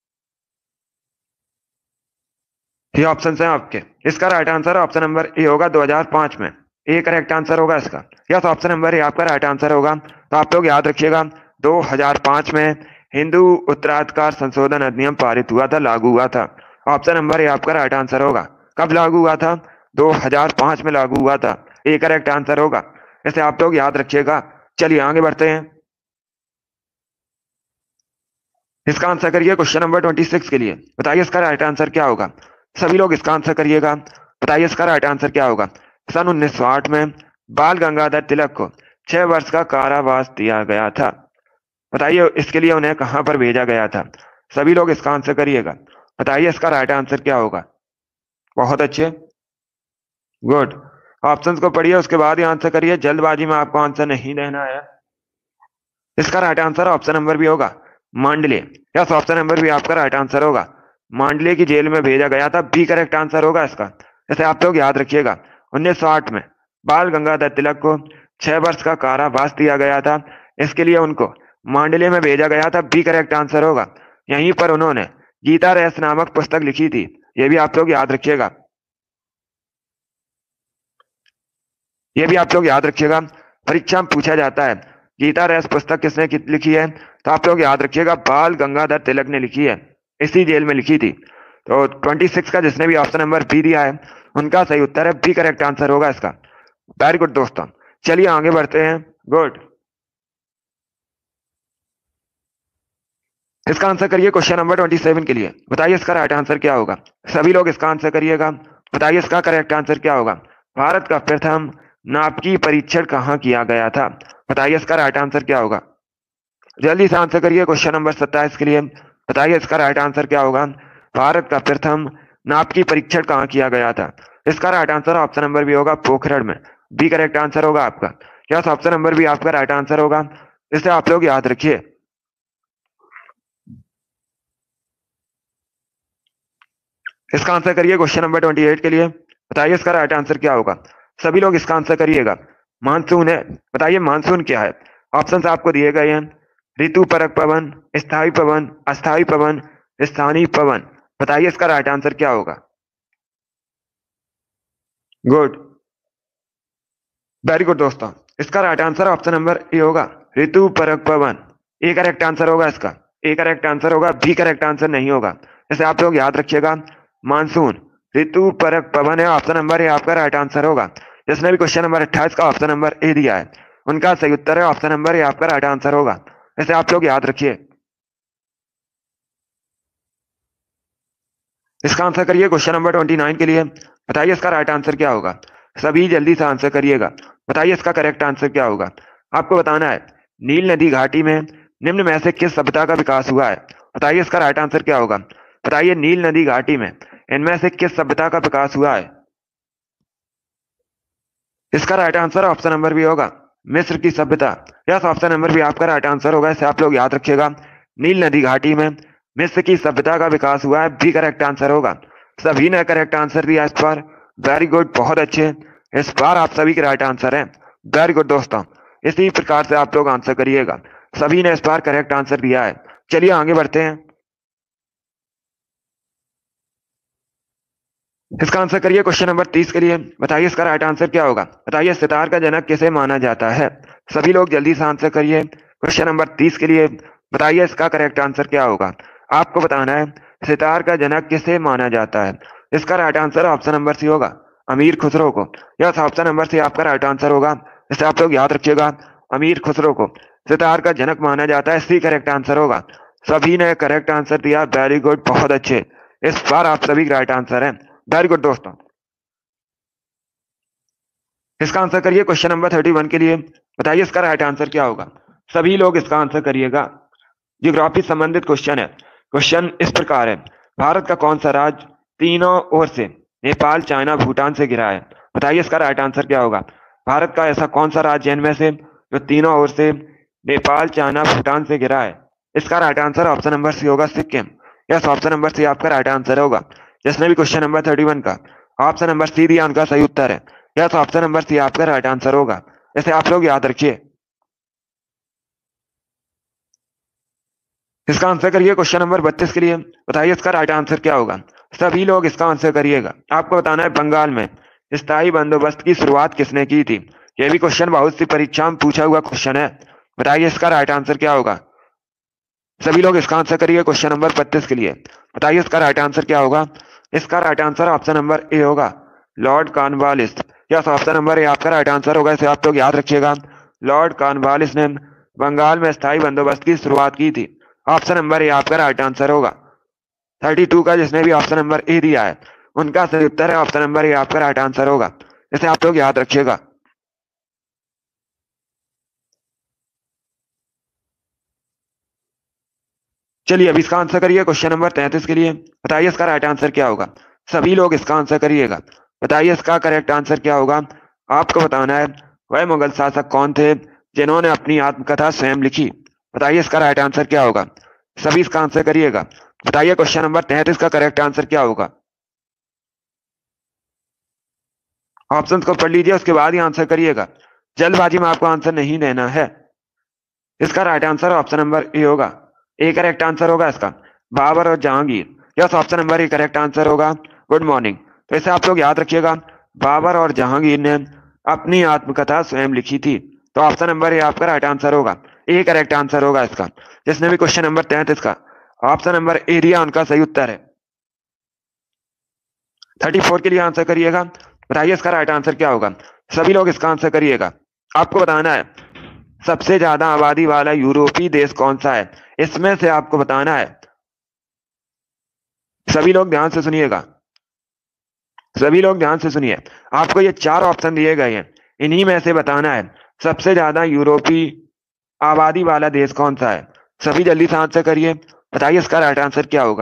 ये ऑप्शन है आपके। इसका right answer option number A होगा 2005 में। ए करेक्ट आंसर होगा इसका। यस, ऑप्शन नंबर ए आपका राइट आंसर होगा। तो आप लोग याद रखिएगा 2005 में हिंदू उत्तराधिकार संशोधन अधिनियम पारित हुआ था, लागू हुआ था। ऑप्शन नंबर ए आपका राइट आंसर होगा। कब लागू हुआ था? 2005 में लागू हुआ था। ए करेक्ट आंसर होगा। इसे आप लोग याद रखिएगा। चलिए आगे बढ़ते हैं। इसका आंसर करिए क्वेश्चन नंबर 26 के लिए। बताइए इसका राइट आंसर क्या होगा। सभी लोग इसका आंसर करिएगा। बताइए इसका राइट आंसर क्या होगा। सन 1908 में बाल गंगाधर तिलक को 6 वर्ष का कारावास दिया गया था। बताइए इसके लिए उन्हें कहां पर भेजा गया था। सभी लोग इसका आंसर करिएगा। बताइए इसका राइट आंसर क्या होगा। बहुत अच्छे, गुड। ऑप्शंस को पढ़िए उसके बाद ही आंसर करिए। जल्दबाजी में आपको आंसर नहीं देना है। इसका right answer option number B होगा मांडले। यस, ऑप्शन नंबर भी आपका राइट आंसर होगा। मांडले की जेल में भेजा गया था, बी करेक्ट आंसर होगा इसका। इसे आप लोग याद रखिएगा। 1908 में बाल गंगाधर तिलक को 6 वर्ष का कारावास दिया गया था। इसके लिए उनको मांडले में भेजा गया था, बी करेक्ट आंसर होगा। यहीं पर उन्होंने गीता रेस नामक पुस्तक लिखी थी, ये भी आप लोग याद रखिएगा। ये भी आप लोग याद रखिएगा, परीक्षा में पूछा जाता है गीता रेस पुस्तक किसने लिखी है। तो आप लोग याद रखिएगा बाल गंगाधर तिलक ने लिखी है, इसी जेल में लिखी थी। तो 26 का जिसने भी ऑप्शन नंबर बी दिया है उनका सही उत्तर है बी करेक्ट आंसर होगा इसका। वेरी गुड दोस्तों, चलिए आगे बढ़ते हैं। गुड। इसका आंसर करिए क्वेश्चन नंबर 27 के लिए। बताइए इसका राइट आंसर क्या होगा। सभी लोग इसका आंसर करिएगा। बताइए इसका करेक्ट आंसर क्या होगा। भारत का प्रथम नाभिकीय परीक्षण कहाँ किया गया था। बताइए इसका राइट आंसर क्या होगा। जल्दी से आंसर करिए क्वेश्चन नंबर 27 के लिए। बताइए इसका राइट आंसर क्या होगा। भारत का प्रथम नाभिकीय परीक्षण कहाँ किया गया था। इसका right answer option number B होगा पोखरण में, बी करेक्ट आंसर होगा आपका। यस, ऑप्शन नंबर भी आपका राइट आंसर होगा। इसे आप लोग याद रखिए। इसका आंसर करिए क्वेश्चन नंबर 28 के लिए। बताइए इसका राइट आंसर क्या होगा। सभी लोग इसका आंसर करिएगा। मानसून है। बताइए मानसून क्या है। ऑप्शंस आपको दिए गए हैं ऋतु परक पवन, स्थायी पवन, अस्थायी पवन, स्थानीय पवन। बताइए इसका राइट आंसर क्या होगा। गुड, वेरी गुड दोस्तों। इसका right answer option number A होगा ऋतु परक पवन। ए करेक्ट आंसर होगा इसका। ए करेक्ट आंसर होगा, बी करेक्ट आंसर नहीं होगा। इसे आप लोग याद रखिएगा। मानसून ऋतु परक पवन है, ऑप्शन नंबर ए आपका राइट आंसर होगा। जिसने भी क्वेश्चन नंबर 28 का ऑप्शन नंबर ए दिया है उनका सही उत्तर है ऑप्शन नंबर ए आपका राइट आंसर होगा। इसे आप लोग याद रखिए। इसका आंसर करिए क्वेश्चन नंबर 29 के लिए। बताइए इसका राइट आंसर क्या होगा। सभी जल्दी से आंसर करिएगा। बताइए इसका करेक्ट आंसर क्या होगा। आपको बताना है नील नदी घाटी में निम्न में से किस सभ्यता का विकास हुआ है। बताइए इसका राइट आंसर क्या होगा। बताइए नील नदी घाटी में इनमें से किस सभ्यता का विकास हुआ है। इसका right answer option number B होगा मिस्र की सभ्यता। यस, ऑप्शन नंबर भी आपका राइट आंसर होगा। इसे आप लोग याद रखिएगा। नील नदी घाटी में मिस्र की सभ्यता का विकास हुआ है, भी करेक्ट आंसर होगा। सभी ने करेक्ट आंसर दिया इस बार। वेरी गुड, बहुत अच्छे। इस बार आप सभी के राइट आंसर हैं। वेरी गुड दोस्तों, इसी प्रकार से आप लोग आंसर करिएगा। सभी ने इस बार करेक्ट आंसर दिया है। चलिए आगे बढ़ते हैं। इसका आंसर करिए क्वेश्चन नंबर 30 के लिए। बताइए इसका राइट आंसर क्या होगा। बताइए सितार का जनक किसे माना जाता है। सभी लोग जल्दी से आंसर करिए क्वेश्चन नंबर 30 के लिए। बताइए इसका करेक्ट आंसर क्या होगा। आपको बताना है सितार का जनक किसे माना जाता है। इसका right answer option number C होगा अमीर खुसरो को। यस, ऑप्शन नंबर सी आपका राइट आंसर होगा। इसे आप लोग याद रखिएगा। अमीर खुसरो को सितार का जनक माना जाता है, सी करेक्ट आंसर होगा। सभी ने करेक्ट आंसर दिया। वेरी गुड, बहुत अच्छे। इस बार आप सभी राइट आंसर है। वेरी गुड दोस्तों। इसका आंसर करिए क्वेश्चन नंबर 31 के लिए। बताइए इसका राइट आंसर क्या होगा। सभी लोग इसका आंसर करिएगा। ज्योग्राफी संबंधित क्वेश्चन है। क्वेश्चन इस प्रकार है भारत का कौन सा राज्य तीनों ओर से नेपाल, चाइना, भूटान से घिरा है। बताइए इसका राइट आंसर क्या होगा। भारत का ऐसा कौन सा राज्य है इनमें से जो तीनों ओर से नेपाल, चाइना, भूटान से घिरा है। इसका right answer option number C होगा Sikkim. Yes, option number C आपका राइट आंसर होगा। जिसने भी क्वेश्चन नंबर 31 का ऑप्शन नंबर सी दिया उनका सही उत्तर है। यस, ऑप्शन नंबर सी आपका राइट आंसर होगा। इसे आप लोग याद रखिए। इसका आंसर करिए क्वेश्चन नंबर 32 के लिए। बताइए इसका राइट आंसर क्या होगा। सभी लोग इसका आंसर करिएगा। आपको बताना है बंगाल में स्थायी बंदोबस्त की शुरुआत किसने की थी। यह भी क्वेश्चन बहुत सी परीक्षा में पूछा हुआ क्वेश्चन है। बताइए इसका राइट आंसर क्या होगा। सभी लोग इसका आंसर करिए क्वेश्चन नंबर 32 के लिए। बताइए इसका राइट आंसर क्या होगा। इसका right answer option number A होगा, Lord Cornwallis. Yes, option number A आपका राइट आंसर होगा, इसे आप लोग याद रखिएगा। लॉर्ड कॉर्नवालिस ने बंगाल में स्थायी बंदोबस्त की शुरुआत की थी। ऑप्शन नंबर ए आपका राइट आंसर होगा। 32 का जिसने भी ऑप्शन नंबर ए दिया है उनका सही उत्तर है ऑप्शन नंबर ए आपका राइट आंसर होगा, इसे आप लोग याद रखिएगा। चलिए अब इसका आंसर करिए क्वेश्चन नंबर 33 के लिए। बताइए इसका राइट आंसर क्या होगा। सभी लोग इसका आंसर करिएगा। बताइए इसका करेक्ट आंसर क्या होगा। आपको बताना है वह मुगल शासक कौन थे जिन्होंने अपनी आत्मकथा स्वयं लिखी। बताइए इसका राइट आंसर क्या होगा। सभी इसका आंसर करिएगा। बताइए क्वेश्चन नंबर 33 का करेक्ट आंसर क्या होगा। ऑप्शंस को पढ़ लीजिए, उसके बाद ही आंसर करिएगा। जल्दबाजी में आपको आंसर नहीं देना है। इसका right answer option number A होगा। ए करेक्ट आंसर होगा इसका, बाबर और Jahangir. Yes, option number A correct answer होगा। Good morning. तो इसे आप लोग याद रखिएगा, बाबर और जहांगीर ने अपनी आत्मकथा स्वयं लिखी थी। तो ऑप्शन नंबर ए आपका राइट आंसर होगा, ए करेक्ट आंसर होगा इसका। जिसने भी क्वेश्चन नंबर 33 का ऑप्शन नंबर ए दिया उनका सही उत्तर है। 34 के लिए आंसर करिएगा। बताइए इसका राइट आंसर क्या होगा। सभी लोग इसका आंसर करिएगा। आपको बताना है सबसे ज्यादा आबादी वाला यूरोपीय देश कौन सा है, इसमें से आपको बताना है। सभी लोग ध्यान से सुनिएगा, सभी लोग ध्यान से सुनिए। आपको ये 4 ऑप्शन दिए गए हैं, इन्हीं में से बताना है सबसे ज्यादा यूरोपीय आबादी वाला देश कौन सा है। सभी जल्दी से आंसर करिए। बताइए इसका राइट आंसर क्या होगा।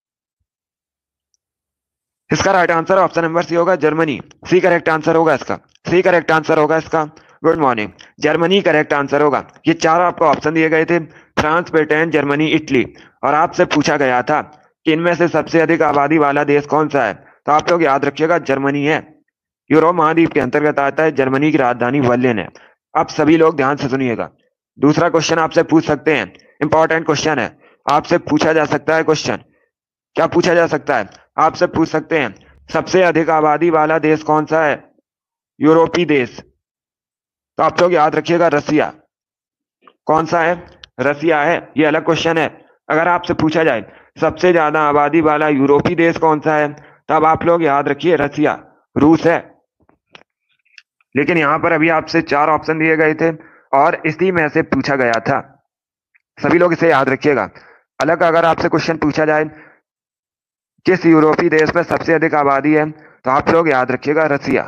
इसका right answer option number C होगा, जर्मनी। सी करेक्ट आंसर होगा इसका, सी करेक्ट आंसर होगा इसका। Good morning. Germany correct answer होगा। ये 4 आपको ऑप्शन दिए गए थे, फ्रांस, ब्रिटेन, जर्मनी, इटली। और आपसे पूछा गया था कि इनमें से सबसे अधिक आबादी वाला देश कौन सा है। तो आप लोग याद रखिएगा जर्मनी है। यूरोप महाद्वीप के अंतर्गत आता है, जर्मनी की राजधानी बर्लिन है। अब सभी लोग ध्यान से सुनिएगा। दूसरा क्वेश्चन आपसे पूछ सकते हैं, इंपॉर्टेंट क्वेश्चन है। आपसे पूछा जा सकता है क्वेश्चन, क्या पूछा जा सकता है। आपसे पूछ सकते हैं सबसे अधिक आबादी वाला देश कौन सा है, यूरोपीय देश। तो आप लोग याद रखिएगा रसिया। कौन सा है, रसिया है। ये अलग क्वेश्चन है। अगर आपसे पूछा जाए सबसे ज्यादा आबादी वाला यूरोपीय देश कौन सा है, तब आप लोग याद रखिए रसिया, रूस है। लेकिन यहां पर अभी आपसे 4 ऑप्शन दिए गए थे और इसी में से पूछा गया था। सभी लोग इसे याद रखिएगा। अलग अगर आपसे क्वेश्चन पूछा जाए किस यूरोपीय देश में सबसे अधिक आबादी है, तो आप लोग याद रखिएगा रसिया।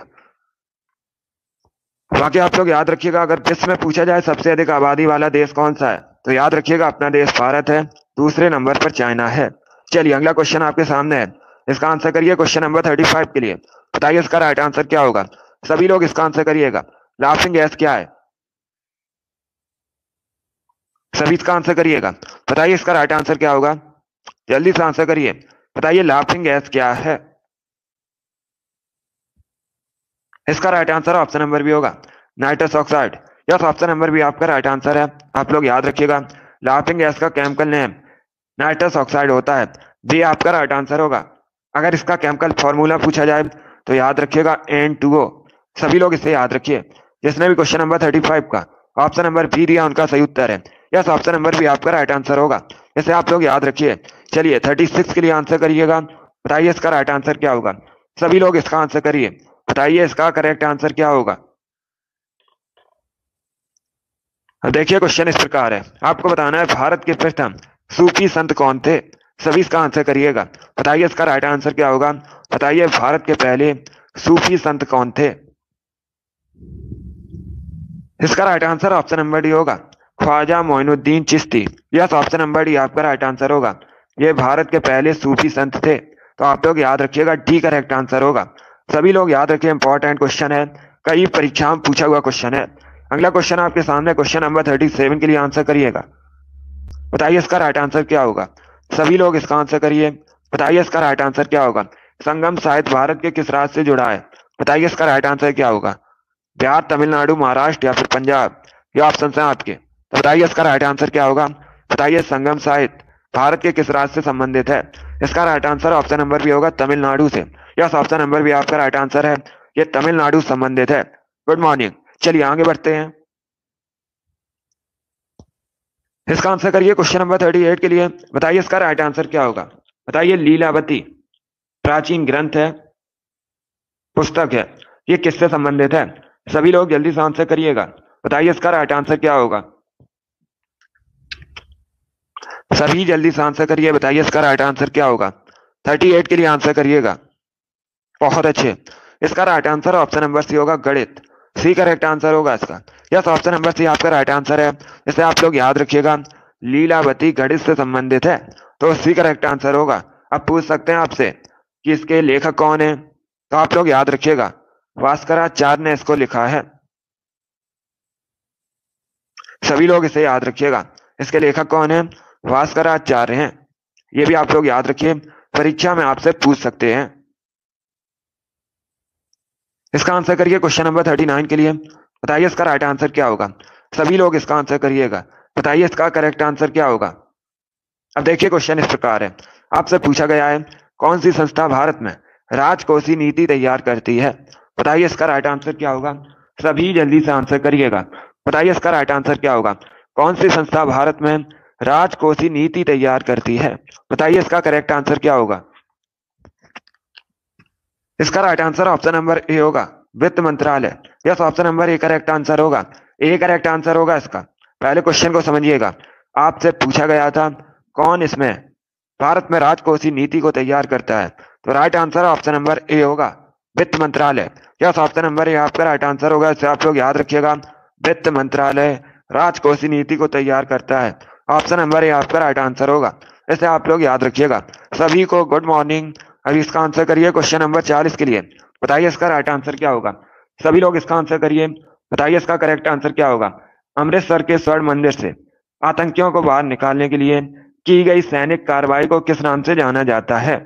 बाकी आप लोग याद रखिएगा अगर विश्व में पूछा जाए सबसे अधिक आबादी वाला देश कौन सा है, तो याद रखिएगा अपना देश भारत है, दूसरे नंबर पर चाइना है। चलिए अगला क्वेश्चन आपके सामने है, इसका आंसर करिए क्वेश्चन नंबर 35 के लिए। बताइए इसका राइट आंसर क्या होगा। सभी लोग इसका आंसर करिएगा। लाफिंग गैस क्या है, सभी इसका आंसर करिएगा। बताइए इसका राइट आंसर क्या होगा, जल्दी से आंसर करिए। बताइए लाफिंग गैस क्या है। इसका right answer option number B होगा, nitrous oxide. Yes, option number B आपका राइट आंसर है। आप लोग याद रखिएगा लाफिंग गैस का केमिकल नेम नाइट्रस ऑक्साइड होता है। बी आपका राइट आंसर होगा। अगर इसका केमिकल फॉर्मूला पूछा जाए तो याद रखिएगा N2O। सभी लोग इसे याद रखिए। जिसने भी क्वेश्चन नंबर 35 का ऑप्शन नंबर बी दिया उनका सही उत्तर है। यस, ऑप्शन नंबर बी आपका राइट आंसर होगा, इसे आप लोग याद रखिए। चलिए 36 के लिए आंसर करिएगा। बताइए इसका राइट आंसर क्या होगा। सभी लोग इसका आंसर करिए। बताइए इसका करेक्ट आंसर क्या होगा। देखिए क्वेश्चन इस प्रकार है, आपको बताना है भारत के प्रथम सूफी संत कौन थे। सभी इसका आंसर करिएगा। बताइए इसका राइट आंसर क्या होगा। बताइए भारत के पहले सूफी संत कौन थे। इसका right answer option number D होगा, Khwaja Moinuddin Chishti. Yes, option number D आपका राइट आंसर होगा। ये भारत के पहले सूफी संत थे। तो आप लोग याद रखिएगा डी करेक्ट आंसर होगा। सभी लोग याद रखिए, इंपॉर्टेंट क्वेश्चन है, कई परीक्षाओं में पूछा हुआ क्वेश्चन है। अगला क्वेश्चन आपके सामने, क्वेश्चन नंबर 37 के लिए आंसर करिएगा। बताइए इसका राइट आंसर क्या होगा। सभी लोग इसका आंसर करिए। बताइए इसका राइट आंसर क्या होगा। संगम साहित्य भारत के किस राज्य से जुड़ा है। बताइए इसका राइट आंसर क्या होगा। बिहार, तमिलनाडु, महाराष्ट्र या फिर पंजाब, ये ऑप्शन है आपके। तो बताइए इसका राइट आंसर क्या होगा। बताइए संगम साहित्य भारत के किस राज्य से संबंधित है। इसका right answer option number B होगा, तमिलनाडु से। यस, ऑप्शन नंबर बी आपका राइट आंसर है, ये तमिलनाडु संबंधित है। Good morning. चलिए आगे बढ़ते हैं। इसका आंसर करिए क्वेश्चन नंबर 38 के लिए। बताइए इसका राइट आंसर क्या होगा। बताइए लीलावती प्राचीन ग्रंथ है, पुस्तक है, ये किससे संबंधित है। सभी लोग जल्दी से आंसर करिएगा। बताइए इसका राइट आंसर क्या होगा। सभी जल्दी से आंसर करिए। बताइए इसका राइट आंसर क्या होगा। 38 के लिए आंसर करिएगा। बहुत अच्छे। इसका right answer option number C होगा, गणित। सी करेक्ट आंसर होगा इसका। यस, ऑप्शन नंबर सी आपका राइट आंसर है। इसे आप लोग याद रखिएगा, लीलावती गणित से संबंधित है, तो सी करेक्ट आंसर होगा। अब पूछ सकते हैं आपसे कि इसके लेखक कौन है, तो आप लोग याद रखिएगा, भास्कराचार्य ने इसको लिखा है। सभी लोग इसे याद रखिएगा, इसके लेखक कौन है, भास्कराचार्य हैं। ये भी आप लोग याद रखिए, परीक्षा में आपसे पूछ सकते हैं। इसका आंसर करिए क्वेश्चन नंबर 39 के लिए। बताइए इसका राइट आंसर क्या होगा। सभी लोग इसका आंसर करिएगा। बताइए इसका करेक्ट आंसर क्या होगा। अब देखिए क्वेश्चन इस प्रकार है, आपसे पूछा गया है कौन सी संस्था भारत में राजकोषीय नीति तैयार करती है। बताइए इसका राइट आंसर क्या होगा। सभी जल्दी से आंसर करिएगा। बताइए इसका राइट आंसर क्या होगा। कौन सी संस्था भारत में राजकोषीय नीति तैयार करती है। बताइए इसका करेक्ट आंसर क्या होगा। इसका right answer option number A होगा, वित्त मंत्रालय। Yes, option number A correct answer होगा। ए करेक्ट आंसर होगा इसका। पहले क्वेश्चन को समझिएगा, आपसे पूछा गया था कौन इसमें भारत में राजकोषीय नीति को तैयार करता है, तो right answer option number A होगा, वित्त मंत्रालय। यस, ऑप्शन नंबर ए आपका राइट आंसर होगा। इसे आप लोग याद रखिएगा, वित्त मंत्रालय राजकोषीय नीति को तैयार करता है। ऑप्शन नंबर ए आपका राइट आंसर होगा। इसे आप लोग याद रखिएगा। सभी को गुड मॉर्निंग। अभी इसका आंसर करिए क्वेश्चन नंबर 40 के लिए। बताइए इसका राइट आंसर क्या होगा। सभी लोग इसका आंसर करिए। बताइए इसका करेक्ट आंसर क्या होगा। अमृतसर के स्वर्ण मंदिर से आतंकियों को बाहर निकालने के लिए की गई सैनिक कार्रवाई को किस नाम से जाना जाता है।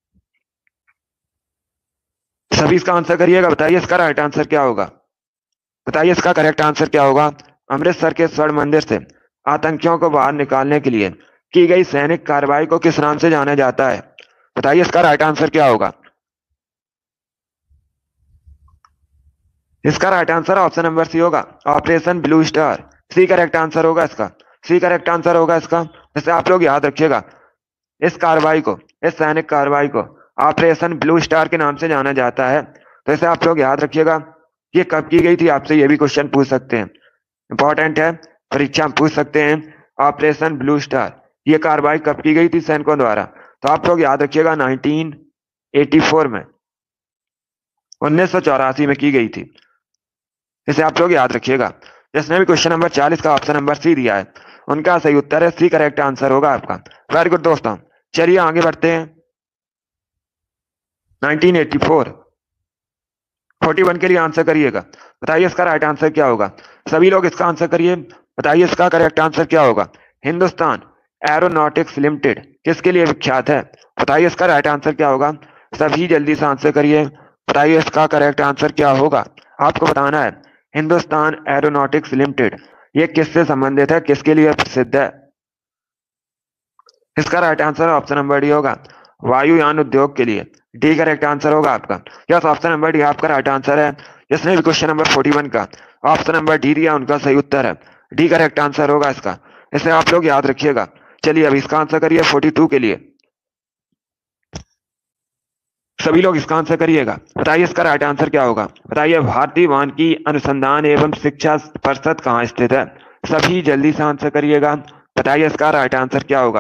सभी इसका आंसर करिएगा। बताइए इसका राइट आंसर क्या होगा। बताइए इसका करेक्ट आंसर क्या होगा। अमृतसर के स्वर्ण मंदिर से आतंकियों को बाहर निकालने के लिए की गई सैनिक कार्रवाई को किस नाम से जाना जाता है। बताइए इसका राइट आंसर क्या होगा। इसका right answer option number C होगा, Operation Blue Star. C correct answer होगा इसका। सी करेक्ट आंसर होगा इसका। इसे आप लोग याद रखिएगा, इस कार्रवाई को, इस सैनिक कार्रवाई को ऑपरेशन ब्लू स्टार के नाम से जाना जाता है। तो इसे आप लोग याद रखिएगा। ये कब की गई थी, आपसे ये भी क्वेश्चन पूछ सकते हैं, इंपॉर्टेंट है, परीक्षा में पूछ सकते हैं। ऑपरेशन ब्लू स्टार, ये कार्रवाई कब की गई थी सैनिकों द्वारा, तो आप लोग याद रखिएगा 1984 में, 1984 में की गई थी। इसे आप लोग याद रखिएगा। जिसने भी क्वेश्चन नंबर 40 का ऑप्शन नंबर सी दिया है, उनका सही उत्तर है सी करेक्ट आंसर होगा आपका। वेरी गुड दोस्तों, चलिए आगे बढ़ते हैं। 1984, 41 के लिए आंसर करिएगा। बताइए इसका राइट आंसर क्या होगा। सभी लोग इसका आंसर करिए। बताइए इसका करेक्ट आंसर क्या होगा। हिंदुस्तान एरोनॉटिक्स लिमिटेड किसके लिए विख्यात है। बताइए इसका राइट आंसर क्या होगा। सभी जल्दी से आंसर करिए। बताइए इसका करेक्ट आंसर क्या होगा। आपको बताना है हिंदुस्तान एरोनॉटिक्स लिमिटेड ये किससे संबंधित है, किसके लिए प्रसिद्ध है। इसका right answer option number D होगा, वायुयान उद्योग के लिए। डी करेक्ट आंसर होगा आपका। यस, ऑप्शन नंबर डी आपका राइट आंसर है। जिसने भी क्वेश्चन नंबर 41 का ऑप्शन नंबर डी दिया, उनका सही उत्तर है डी करेक्ट आंसर होगा इसका। इसे आप लोग याद रखिएगा। चलिए अब इसका आंसर करिए 42 के लिए। सभी लोग इसका आंसर करिएगा। बताइए इसका राइट आंसर क्या होगा। बताइए भारतीय मानकी अनुसंधान एवं शिक्षा परिषद कहाँ स्थित है। सभी जल्दी से आंसर करिएगा। बताइए इसका राइट आंसर क्या होगा।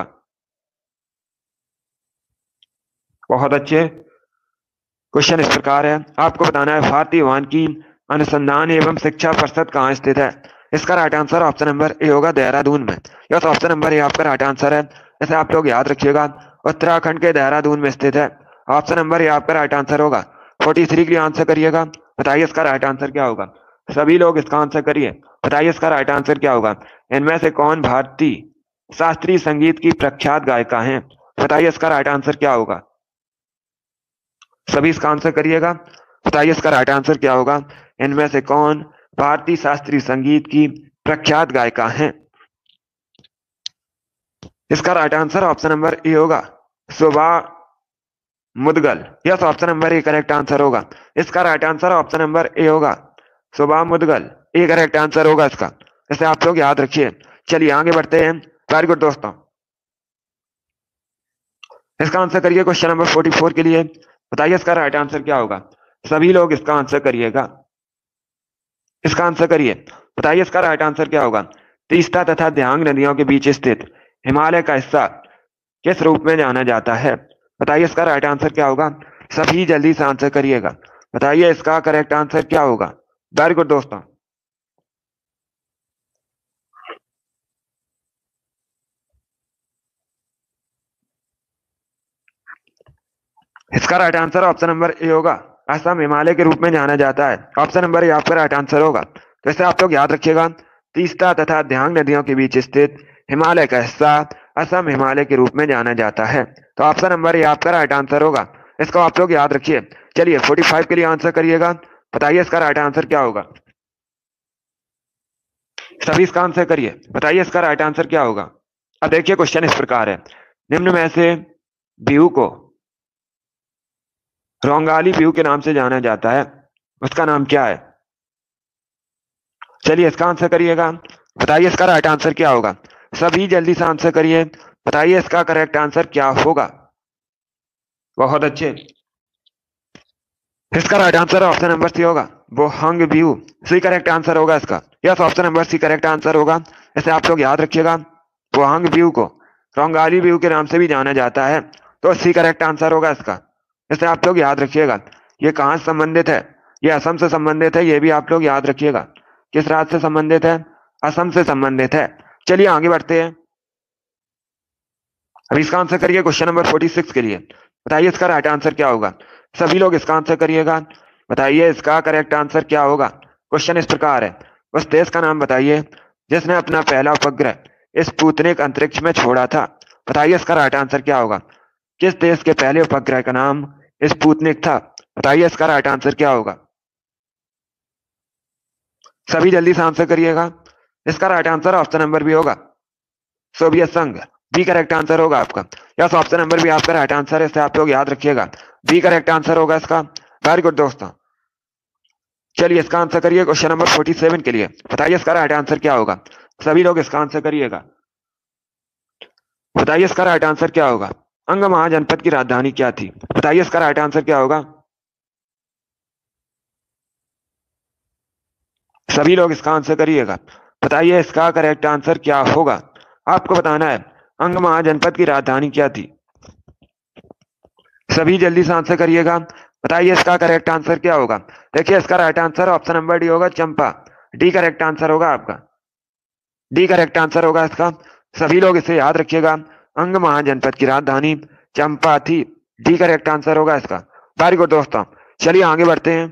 बहुत अच्छे। क्वेश्चन इस प्रकार है, आपको बताना है भारतीय मानकी अनुसंधान एवं शिक्षा परिषद कहाँ स्थित है। इसका right answer option number A होगा, देहरादून में। यस, ऑप्शन नंबर ए आपका राइट आंसर है। इसे आप लोग याद रखिएगा, उत्तराखंड के देहरादून में स्थित है। ऑप्शन नंबर ए आपका राइट आंसर होगा। 43 के लिए आंसर करिएगा। बताइए इसका राइट आंसर क्या होगा। सभी लोग इसका आंसर करिए। बताइए इसका राइट आंसर क्या होगा। इनमें से कौन भारतीय शास्त्रीय संगीत की प्रख्यात गायिका हैं। बताइए इसका राइट आंसर क्या होगा। सभी इसका आंसर करिएगा। बताइए इसका राइट आंसर क्या होगा। इनमें से कौन भारतीय शास्त्रीय संगीत की प्रख्यात गायिका हैं। इसका right answer option number A होगा, Shobha Mudgal. Yes, option number A correct answer होगा। इसका right answer option number A होगा, Shobha Mudgal. A correct answer होगा इसका। इसे आप लोग याद रखिए, चलिए आगे बढ़ते हैं। वेरी गुड दोस्तों, इसका आंसर करिए क्वेश्चन नंबर 44 के लिए। बताइए इसका राइट आंसर क्या होगा। सभी लोग इसका आंसर करिएगा। इसका आंसर करिए। बताइए इसका राइट आंसर क्या होगा। तीस्ता तथा दियांग नदियों के बीच स्थित हिमालय का हिस्सा किस रूप में जाना जाता है। बताइए इसका राइट आंसर क्या होगा। सभी जल्दी से आंसर करिएगा। बताइए इसका करेक्ट आंसर क्या होगा। वेरी गुड दोस्तों, इसका right answer option number A होगा। असम हिमालय के रूप में जाना जाता है। ऑप्शन नंबर ए आपका राइट आंसर होगा। तो इसे आप लोग याद रखिएगा। तीस्ता तथा दियांग नदियों के बीच स्थित हिमालय का हिस्सा असम हिमालय के रूप में जाना जाता है। तो ऑप्शन नंबर ए आपका राइट आंसर होगा। इसको आप लोग याद रखिए। चलिए 45 के लिए आंसर करिएगा। बताइए इसका राइट आंसर क्या होगा। सभी इसका आंसर करिए। बताइए इसका राइट आंसर क्या होगा। अब देखिए क्वेश्चन इस प्रकार है। निम्न में से बिहू को रोंगाली बिहू के नाम से जाना जाता है, उसका नाम क्या है। चलिए इसका आंसर करिएगा। बताइए इसका राइट आंसर क्या होगा। सभी जल्दी से आंसर करिए। बताइए इसका करेक्ट आंसर क्या होगा। बहुत अच्छे, इसका right answer option number C होगा, वो हंग व्यू। सी करेक्ट आंसर होगा इसका। Yes, option number C correct answer होगा। इसे आप लोग याद रखिएगा। वो हंग व्यू को रोंगाली व्यू के नाम से भी जाना जाता है, तो सी करेक्ट आंसर होगा इसका। इसे आप लोग याद रखिएगा। ये कहाँ से संबंधित है। ये असम से संबंधित है, ये भी आप लोग याद रखिएगा। किस राज्य से संबंधित है। असम से संबंधित है। चलिए आगे बढ़ते हैं। अब इसका आंसर करिए क्वेश्चन नंबर 46 के लिए। बताइए इसका राइट आंसर क्या होगा। सभी लोग इसका आंसर करिएगा। बताइए इसका करेक्ट आंसर क्या होगा। क्वेश्चन इस प्रकार है। उस देश का नाम बताइए जिसने अपना पहला उपग्रह स्पुतनिक अंतरिक्ष में छोड़ा था। बताइए इसका राइट आंसर क्या होगा। किस देश के पहले उपग्रह का नाम स्पुतनिक था। बताइए इसका राइट आंसर क्या होगा। सभी जल्दी से आंसर करिएगा। इसका right answer option number B होगा, सोवियत संघ। बी करेक्ट आंसर होगा आपका। यस, ऑप्शन नंबर भी आपका राइट आंसर है, इसे आप लोग याद रखिएगा। बी करेक्ट आंसर होगा इसका। वेरी गुड दोस्तों, चलिए इसका आंसर करिए क्वेश्चन नंबर 47 के लिए। बताइए इसका राइट आंसर क्या होगा। सभी लोग इसका आंसर करिएगा। बताइए इसका राइट आंसर क्या होगा। अंग महाजनपद की राजधानी क्या थी। बताइए इसका राइट आंसर क्या होगा। सभी लोग इसका आंसर करिएगा। बताइए इसका करेक्ट आंसर क्या होगा। आपको बताना है अंग महाजनपद की राजधानी क्या थी। सभी जल्दी से आंसर करिएगा। बताइए इसका करेक्ट आंसर क्या होगा। देखिए इसका right answer option number D होगा, चंपा। डी करेक्ट आंसर होगा आपका। डी करेक्ट आंसर होगा इसका। सभी लोग इसे याद रखिएगा। अंग महाजनपद की राजधानी चंपा थी। डी करेक्ट आंसर होगा इसका। वेरी गुड दोस्तों, चलिए आगे बढ़ते हैं।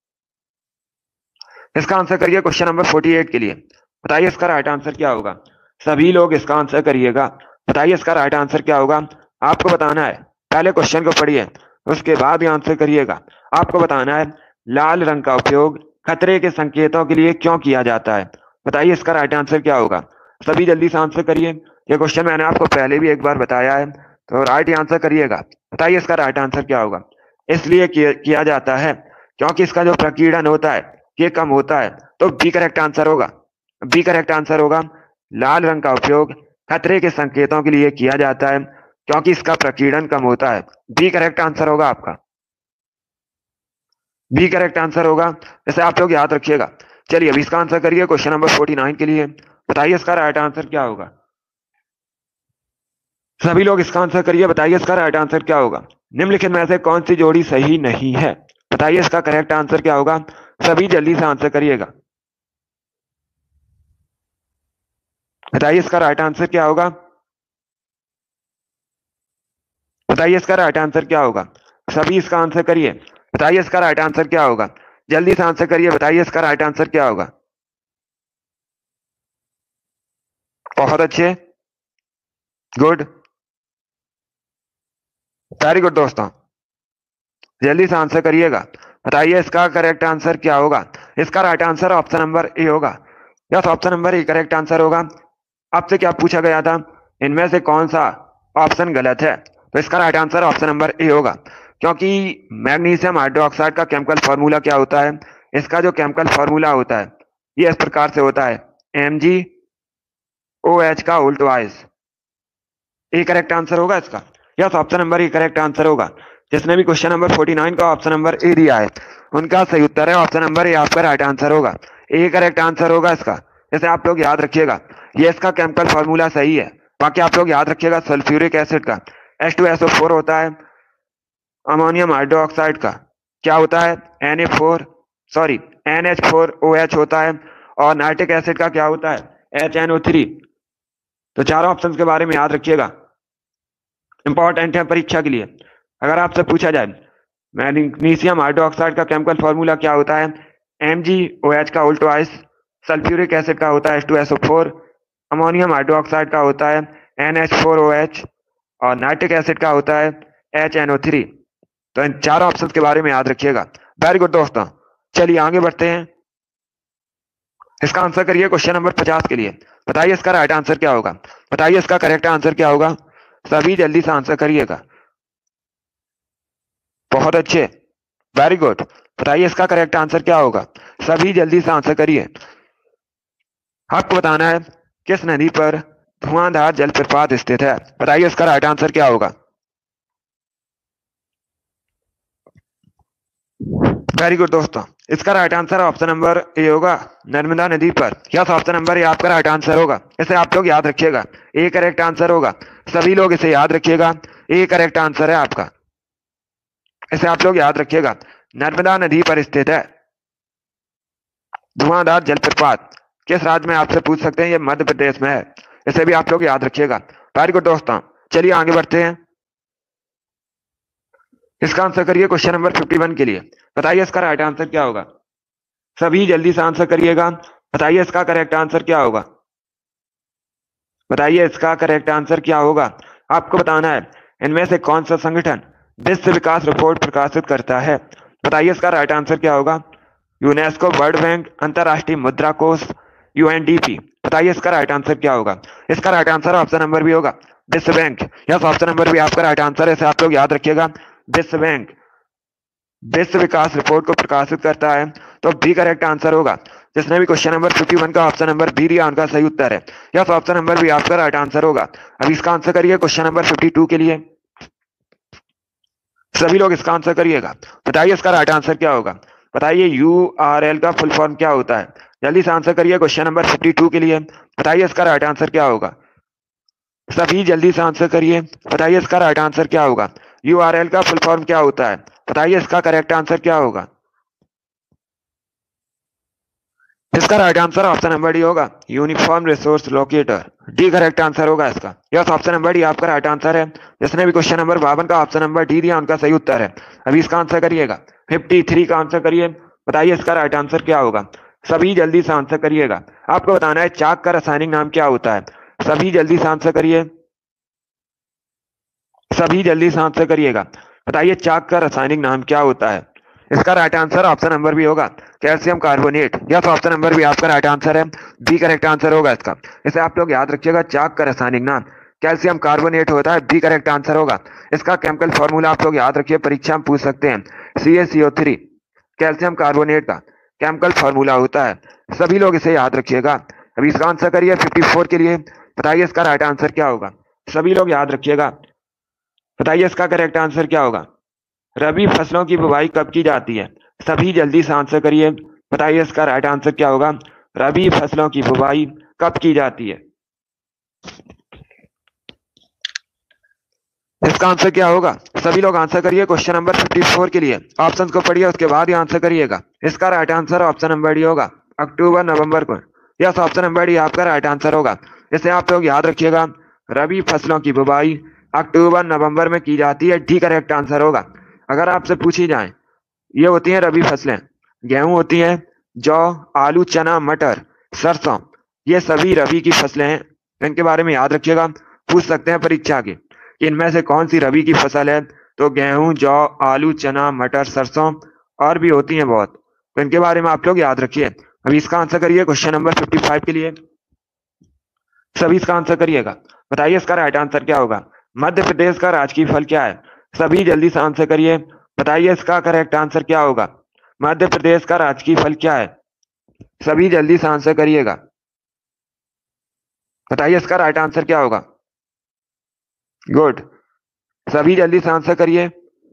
इसका आंसर करिए क्वेश्चन नंबर 48 के लिए। बताइए इसका राइट आंसर क्या होगा। सभी लोग इसका आंसर करिएगा। बताइए इसका राइट आंसर क्या होगा। आपको बताना है, पहले क्वेश्चन को पढ़िए, उसके बाद ही आंसर करिएगा। आपको बताना है लाल रंग का उपयोग खतरे के संकेतों के लिए क्यों किया जाता है। बताइए इसका राइट आंसर क्या होगा। सभी जल्दी से आंसर करिए। ये क्वेश्चन मैंने आपको पहले भी एक बार बताया है, तो राइट आंसर करिएगा। बताइए इसका राइट आंसर क्या होगा। इसलिए किया जाता है क्योंकि इसका जो प्रकीर्णन होता है ये कम होता है, तो बी करेक्ट आंसर होगा। बी करेक्ट आंसर होगा। लाल रंग का उपयोग खतरे के संकेतों के लिए किया जाता है क्योंकि इसका प्रकीर्णन कम होता है। बी करेक्ट आंसर होगा आपका। बी करेक्ट आंसर होगा, इसे आप लोग याद रखिएगा। चलिए अभी इसका आंसर करिए क्वेश्चन नंबर 49 के लिए। बताइए इसका राइट आंसर क्या होगा। सभी लोग इसका आंसर करिए। बताइए इसका राइट आंसर क्या होगा। निम्नलिखित में से कौन सी जोड़ी सही नहीं है। बताइए इसका करेक्ट आंसर क्या होगा। सभी जल्दी से आंसर करिएगा। बताइए इसका राइट आंसर क्या होगा। बताइए इसका राइट आंसर क्या होगा। सभी इसका आंसर करिए। बताइए इसका राइट आंसर क्या होगा। जल्दी से आंसर करिए। बताइए इसका राइट आंसर क्या होगा। बहुत अच्छे, गुड, वेरी गुड दोस्तों, जल्दी से आंसर करिएगा। बताइए इसका करेक्ट आंसर क्या होगा। इसका right answer option number A होगा। Yes, option number A correct answer होगा। आपसे क्या पूछा गया था, इनमें से कौन सा ऑप्शन गलत है। तो इसका right answer option number A होगा, क्योंकि मैग्नीशियम हाइड्रोक्साइड का केमिकल फॉर्मूला क्या होता है। इसका जो केमिकल फॉर्मूला होता है ये इस प्रकार से होता है, Mg ओ एच का उल्ट वॉइस। ए करेक्ट आंसर होगा इसका। Yes, option number A correct answer होगा। जिसने भी क्वेश्चन नंबर 49 का ऑप्शन नंबर ए दिया है उनका सही उत्तर है ऑप्शन नंबर ए, आपका राइट आंसर होगा। ए करेक्ट आंसर होगा इसका। जैसे आप लोग याद रखिएगा, ये इसका केमिकल फॉर्मूला सही है। बाकी आप लोग याद रखिएगा सल्फ्यूरिक एसिड का H2SO4 होता है, अमोनियम हाइड्रोक्साइड का क्या होता है NH4OH होता है, और नाइट्रिक एसिड का क्या होता है HNO3। तो चारों ऑप्शंस के बारे में याद रखिएगा, इंपॉर्टेंट है परीक्षा के लिए। अगर आपसे पूछा जाए मैग्नीशियम हाइड्रोक्साइड का केमिकल फॉर्मूला क्या होता है MgOH का उल्ट वॉइस, सल्फ्यूरिक एसिड का होता है H2SO4, अमोनियम हाइड्रोक्साइड का होता है NH4OH, और नाइट्रिक एसिड का होता है HNO3। तो इन चारों ऑप्शन के बारे में याद रखिएगा। वेरी गुड दोस्तों, चलिए आगे बढ़ते हैं। इसका आंसर करिए क्वेश्चन नंबर 50 के लिए। बताइए इसका राइट आंसर क्या होगा, बताइए इसका करेक्ट आंसर क्या होगा। सभी जल्दी से आंसर करिएगा। बहुत अच्छे, वेरी गुड। बताइए इसका करेक्ट आंसर क्या होगा, सभी जल्दी से आंसर करिए। आपको बताना है किस नदी पर धुआंधार जलप्रपात स्थित है। बताइए इसका राइट आंसर क्या होगा। वेरी गुड दोस्तों, इसका right answer option number A होगा, नर्मदा नदी पर। यस, ऑप्शन नंबर ए आपका राइट आंसर होगा। इसे आप लोग याद रखिएगा, ए करेक्ट आंसर होगा। सभी लोग इसे याद रखिएगा, ए करेक्ट आंसर है आपका। इसे आप लोग याद रखिएगा, नर्मदा नदी पर स्थित है धुआंधार जलप्रपात। किस राज्य में आपसे पूछ सकते हैं, ये मध्य प्रदेश में है। इसे भी आप लोग याद रखिएगा। वेरी गुड दोस्तों, चलिए आगे बढ़ते हैं। इसका आंसर करिए क्वेश्चन नंबर 51 के लिए। बताइए इसका राइट आंसर क्या होगा। सभी जल्दी से आंसर करिएगा। बताइए इसका करेक्ट आंसर क्या होगा। बताइए इसका करेक्ट आंसर क्या होगा। आपको बताना है इनमें से कौन सा संगठन विश्व विकास रिपोर्ट प्रकाशित करता है। बताइए इसका राइट आंसर क्या होगा। यूनेस्को, वर्ल्ड बैंक, अंतरराष्ट्रीय मुद्रा कोष, UNDP। बताइए इसका राइट आंसर क्या होगा। इसका right answer option number B होगा विश्व bank. Yes, option number B आपका राइट आंसर है। इसे आप लोग याद रखिएगा, विश्व बैंक विश्व विकास रिपोर्ट को प्रकाशित करता है। तो बी करेक्ट आंसर होगा। जिसने भी क्वेश्चन नंबर 51 का ऑप्शन नंबर बी दिया उनका सही उत्तर है। यस, ऑप्शन नंबर बी आपका राइट आंसर होगा। अब इसका आंसर करिए क्वेश्चन नंबर 52 के लिए। सभी लोग इसका आंसर करिएगा। बताइए इसका राइट आंसर क्या होगा। बताइए URL का फुल फॉर्म क्या होता है। जल्दी से आंसर करिए क्वेश्चन नंबर 52 के लिए। बताइए इसका राइट आंसर क्या होगा। सभी जल्दी से आंसर करिए। बताइए इसका राइट आंसर क्या होगा। URL का फुल फॉर्म क्या होता है। बताइए इसका करेक्ट आंसर क्या होगा। इसका right answer option number D होगा, uniform resource locator. D correct answer होगा इसका। यस, ऑप्शन नंबर डी आपका राइट आंसर है। जिसने भी क्वेश्चन नंबर 52 का ऑप्शन नंबर डी दिया उनका सही उत्तर है। अभी इसका आंसर करिएगा। 53 का आंसर करिए। बताइए इसका राइट आंसर क्या होगा। सभी जल्दी से आंसर करिएगा। आपको बताना है चाक का रासायनिक नाम क्या होता है। सभी जल्दी से आंसर करिए। सभी जल्दी से आंसर करिएगा। बताइए चाक का रासायनिक नाम क्या होता है। इसका right answer option number B होगा, calcium carbonate. Yes, option number B आपका राइट आंसर है। बी करेक्ट आंसर होगा इसका। इसे आप लोग याद रखिएगा, चाक का रासायनिक नाम कैल्शियम कार्बोनेट होता है। बी करेक्ट आंसर होगा। इसका केमिकल फॉर्मूला आप लोग याद रखिए, परीक्षा में पूछ सकते हैं। CaCO3 कैल्शियम कार्बोनेट का केमिकल फॉर्मूला होता है। सभी लोग इसे याद रखिएगा। अभी इसका आंसर करिए 54 के लिए। बताइए इसका राइट आंसर क्या होगा। सभी लोग याद रखिएगा। बताइए इसका करेक्ट आंसर क्या होगा। रबी फसलों की बुवाई कब की जाती है। सभी जल्दी से आंसर करिए। बताइए इसका राइट आंसर क्या होगा। रबी फसलों की बुवाई कब की जाती है। इसका आंसर क्या होगा। सभी लोग आंसर करिए क्वेश्चन नंबर 54 के लिए। ऑप्शन को पढ़िए, उसके बाद ही आंसर करिएगा। इसका right answer option number D होगा, अक्टूबर नवंबर को। यस, ऑप्शन नंबर डी आपका राइट आंसर होगा। इसे आप लोग याद रखिएगा, रबी फसलों की बुवाई अक्टूबर नवंबर में की जाती है। डी करेक्ट आंसर होगा। अगर आपसे पूछी जाए, ये होती हैं रबी फसलें, गेहूं होती है, जौ, आलू, चना, मटर, सरसों, ये सभी रबी की फसलें हैं। इनके बारे में याद रखिएगा, पूछ सकते हैं परीक्षा के कि इनमें से कौन सी रबी की फसल है। तो गेहूं, जौ, आलू, चना, मटर, सरसों और भी होती हैं बहुत। तो इनके बारे में आप लोग याद रखिए। अभी इसका आंसर करिए क्वेश्चन नंबर 55 के लिए। सभी इसका आंसर करिएगा। बताइए इसका राइट आंसर क्या होगा। मध्य प्रदेश का राजकीय फल क्या है। सभी जल्दी से आंसर करिए। बताइए इसका करेक्ट आंसर क्या होगा। मध्य प्रदेश का राजकीय फल क्या है। सभी जल्दी से आंसर करिएगा। बताइए इसका राइट आंसर क्या होगा। गुड, सभी जल्दी से आंसर करिए।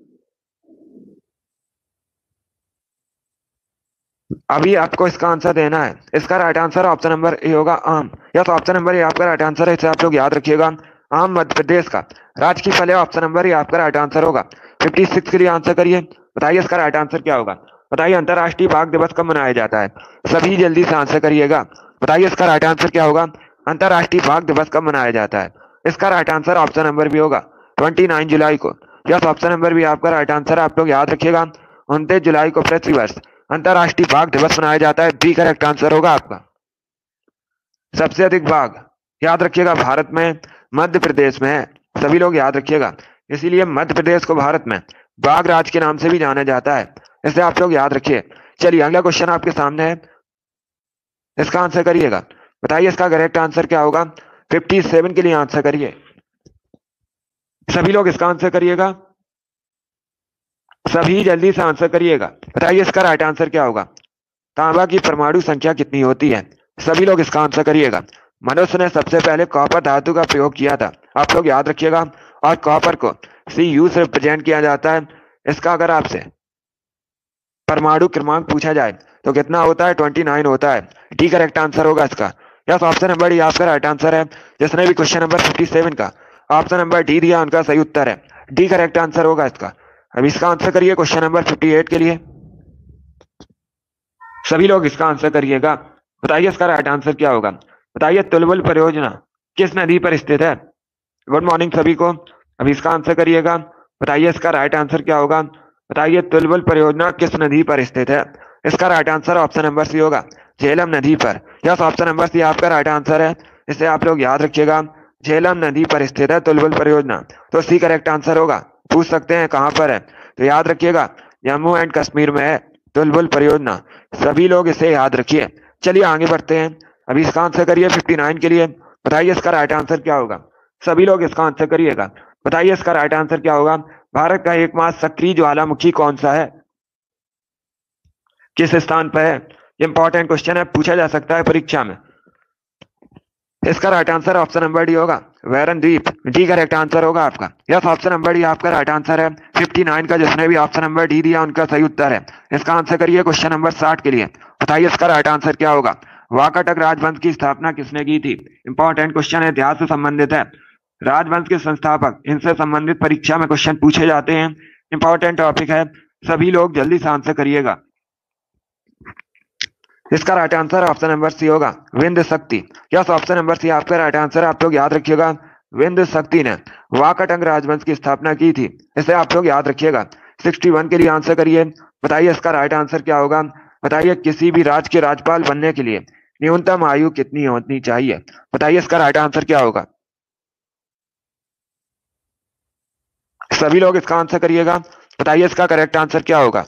अभी आपको इसका आंसर देना है। इसका right answer option number A होगा, आम। यस, ऑप्शन नंबर ए आपका राइट आंसर है, इसे आप लोग याद रखिएगा। आम मध्य प्रदेश का राजकीय फल है। ऑप्शन नंबर ए आपका राइट आंसर होगा। 56 के लिए आंसर करिए। बताइए इसका राइट आंसर क्या होगा। बताइए अंतर्राष्ट्रीय बाघ दिवस कब मनाया जाता है। सभी जल्दी से आंसर करिएगा। बताइए इसका राइट आंसर क्या होगा। अंतर्राष्ट्रीय बाघ दिवस कब मनाया जाता है। इसका right answer option number B होगा, 29 जुलाई को। यस, ऑप्शन नंबर बी आपका राइट आंसर है, आप लोग याद रखिएगा। 29 जुलाई को प्रतिवर्ष अंतर्राष्ट्रीय बाघ दिवस मनाया जाता है। बी करेक्ट आंसर होगा आपका। सबसे अधिक बाघ याद रखिएगा भारत में मध्य प्रदेश में है। सभी लोग याद रखिएगा, इसीलिए मध्य प्रदेश को भारत में बाघ राज के नाम से भी जाना जाता है। इसे आप लोग याद रखिए। चलिए अगला क्वेश्चन आपके सामने है, इसका आंसर करिएगा। बताइए इसका करेक्ट आंसर क्या होगा। 57 के लिए आंसर करिए। सभी लोग इसका आंसर करिएगा। सभी जल्दी से आंसर करिएगा। बताइए इसका राइट आंसर क्या होगा। तांबा की परमाणु संख्या कितनी होती है। सभी लोग इसका आंसर करिएगा। मनुष्य ने सबसे पहले कॉपर धातु का प्रयोग किया था, आप लोग याद रखिएगा। और कॉपर को Cu से रिप्रेजेंट किया जाता है। इसका अगर आपसे परमाणु क्रमांक पूछा जाए तो कितना होता है, 29 होता है। डी करेक्ट आंसर होगा इसका। यस, ऑप्शन नंबर डी आपका राइट आंसर है। जिसने भी क्वेश्चन नंबर 57 का ऑप्शन नंबर डी दिया उनका सही उत्तर है। डी करेक्ट आंसर होगा इसका। अब इसका आंसर करिए क्वेश्चन नंबर 58 के लिए। सभी लोग इसका आंसर करिएगा। बताइए इसका राइट आंसर क्या होगा। बताइए तुलबुल परियोजना किस नदी पर स्थित है। गुड मॉर्निंग सभी को। अब इसका आंसर करिएगा। बताइए इसका राइट आंसर क्या होगा। बताइए तुलबुल परियोजना किस नदी पर स्थित है। इसका right answer option number C होगा, झेलम नदी पर। यस, ऑप्शन नंबर सी आपका राइट आंसर है, इसे आप लोग याद रखिएगा। झेलम नदी पर स्थित है तुलबुल परियोजना, तो सी करेक्ट आंसर होगा। पूछ सकते हैं कहां पर है, तो याद रखिएगा जम्मू एंड कश्मीर में है तुलबुल परियोजना। सभी लोग इसे याद रखिए। चलिए आगे बढ़ते हैं। अभी इसका आंसर करिए 59 के लिए। बताइए इसका राइट आंसर क्या होगा। सभी लोग इसका आंसर करिएगा। बताइए इसका राइट आंसर क्या होगा। भारत का एकमात्र सक्रिय ज्वालामुखी कौन सा है, किस स्थान पर है। इंपॉर्टेंट क्वेश्चन है, पूछा जा सकता है परीक्षा में। इसका right answer option number D होगा, वैरन द्वीप। डी करेक्ट आंसर होगा आपका। यस, ऑप्शन नंबर डी आपका राइट आंसर है। 59 का जिसने भी ऑप्शन नंबर डी दिया उनका सही उत्तर है। इसका आंसर करिए क्वेश्चन नंबर 60 के लिए। बताइए इसका राइट आंसर क्या होगा। वाकाटक राजवंश की स्थापना किसने की थी। इंपॉर्टेंट क्वेश्चन है, इतिहास से संबंधित है। राजवंश के संस्थापक, इनसे संबंधित परीक्षा में क्वेश्चन पूछे जाते हैं। इंपॉर्टेंट टॉपिक है, सभी लोग जल्दी से आंसर करिएगा। इसका right answer option number C होगा, विंध्य शक्ति। यस, ऑप्शन नंबर सी आपका राइट आंसर है, आप लोग याद रखिएगा। विंध्य शक्ति ने वाकाटक राजवंश की स्थापना की थी, इसे आप लोग याद रखिएगा। 61 के लिए आंसर करिए। बताइए इसका राइट आंसर क्या होगा। बताइए किसी भी राज्य के राज्यपाल बनने के लिए न्यूनतम आयु कितनी होनी चाहिए। बताइए इसका राइट आंसर क्या होगा। सभी लोग इसका आंसर करिएगा। बताइए इसका करेक्ट आंसर क्या होगा।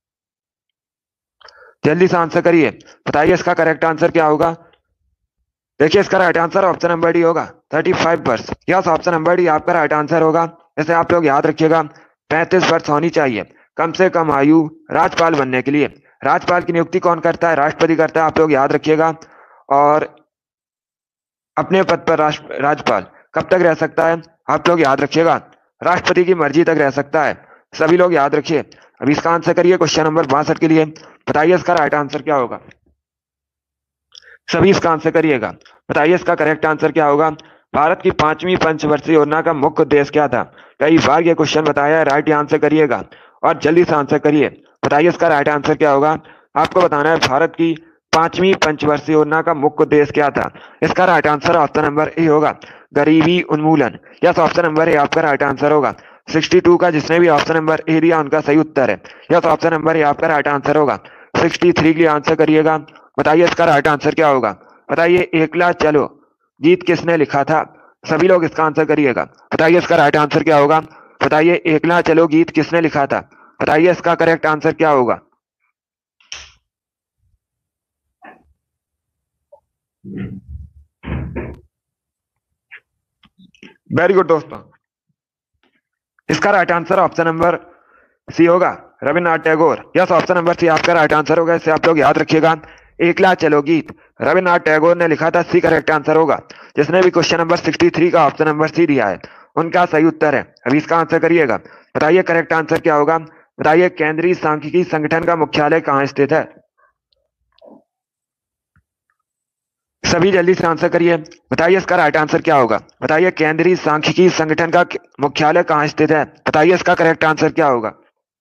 जल्दी से आंसर करिए। बताइए इसका करेक्ट आंसर क्या होगा। देखिए इसका right answer option number D होगा, 35 वर्ष। यस, ऑप्शन नंबर डी आपका राइट आंसर होगा, इसे आप लोग याद रखिएगा। 35 वर्ष होनी चाहिए कम से कम आयु राज्यपाल बनने के लिए। राज्यपाल की नियुक्ति कौन करता है, राष्ट्रपति करता है, आप लोग याद रखिएगा। और अपने पद पर राज्यपाल कब तक रह सकता है, आप लोग याद रखिएगा, राष्ट्रपति की मर्जी तक रह सकता है। सभी लोग याद रखिए। अब इसका आंसर करिए क्वेश्चन नंबर 62 के लिए। बताइए इसका राइट आंसर क्या होगा। सभी इसका आंसर करिएगा। बताइए इसका करेक्ट आंसर क्या होगा। भारत की 5वीं पंचवर्षीय योजना का मुख्य उद्देश्य क्या था। कई बार ये क्वेश्चन बताया है, राइट आंसर करिएगा और जल्दी से आंसर करिए। बताइए इसका राइट आंसर क्या होगा। आपको बताना है भारत की 5वीं पंचवर्षीय योजना का मुख्य उद्देश्य क्या था। इसका right answer option number A होगा, गरीबी उन्मूलन। यस, ऑप्शन नंबर ए आपका राइट आंसर होगा। 62 का जिसने भी ऑप्शन नंबर ए दिया उनका सही उत्तर है। यस, ऑप्शन नंबर ए आपका राइट आंसर होगा। 63 के लिए आंसर करिएगा। बताइए इसका राइट आंसर क्या होगा। बताइए एकला चलो गीत किसने लिखा था। सभी लोग इसका आंसर करिएगा। बताइए इसका राइट आंसर क्या होगा। बताइए एकला चलो गीत किसने लिखा था। बताइए इसका करेक्ट आंसर क्या होगा। वेरी गुड दोस्तों, इसका right answer option number C होगा, Rabindranath Tagore. Yes, option number C आपका राइट आंसर होगा, इसे आप लोग याद रखिएगा। एकला चलो गीत रविन्द्रनाथ टैगोर ने लिखा था। सी करेक्ट आंसर होगा। जिसने भी क्वेश्चन नंबर 63 का ऑप्शन नंबर सी दिया है उनका सही उत्तर है। अभी इसका आंसर करिएगा। बताइए करेक्ट आंसर क्या होगा। बताइए केंद्रीय सांख्यिकी संगठन का मुख्यालय कहाँ स्थित है। सभी जल्दी से आंसर करिए। बताइए इसका राइट आंसर क्या होगा। बताइए केंद्रीय सांख्यिकी संगठन का मुख्यालय कहाँ स्थित है। बताइए इसका करेक्ट आंसर क्या होगा।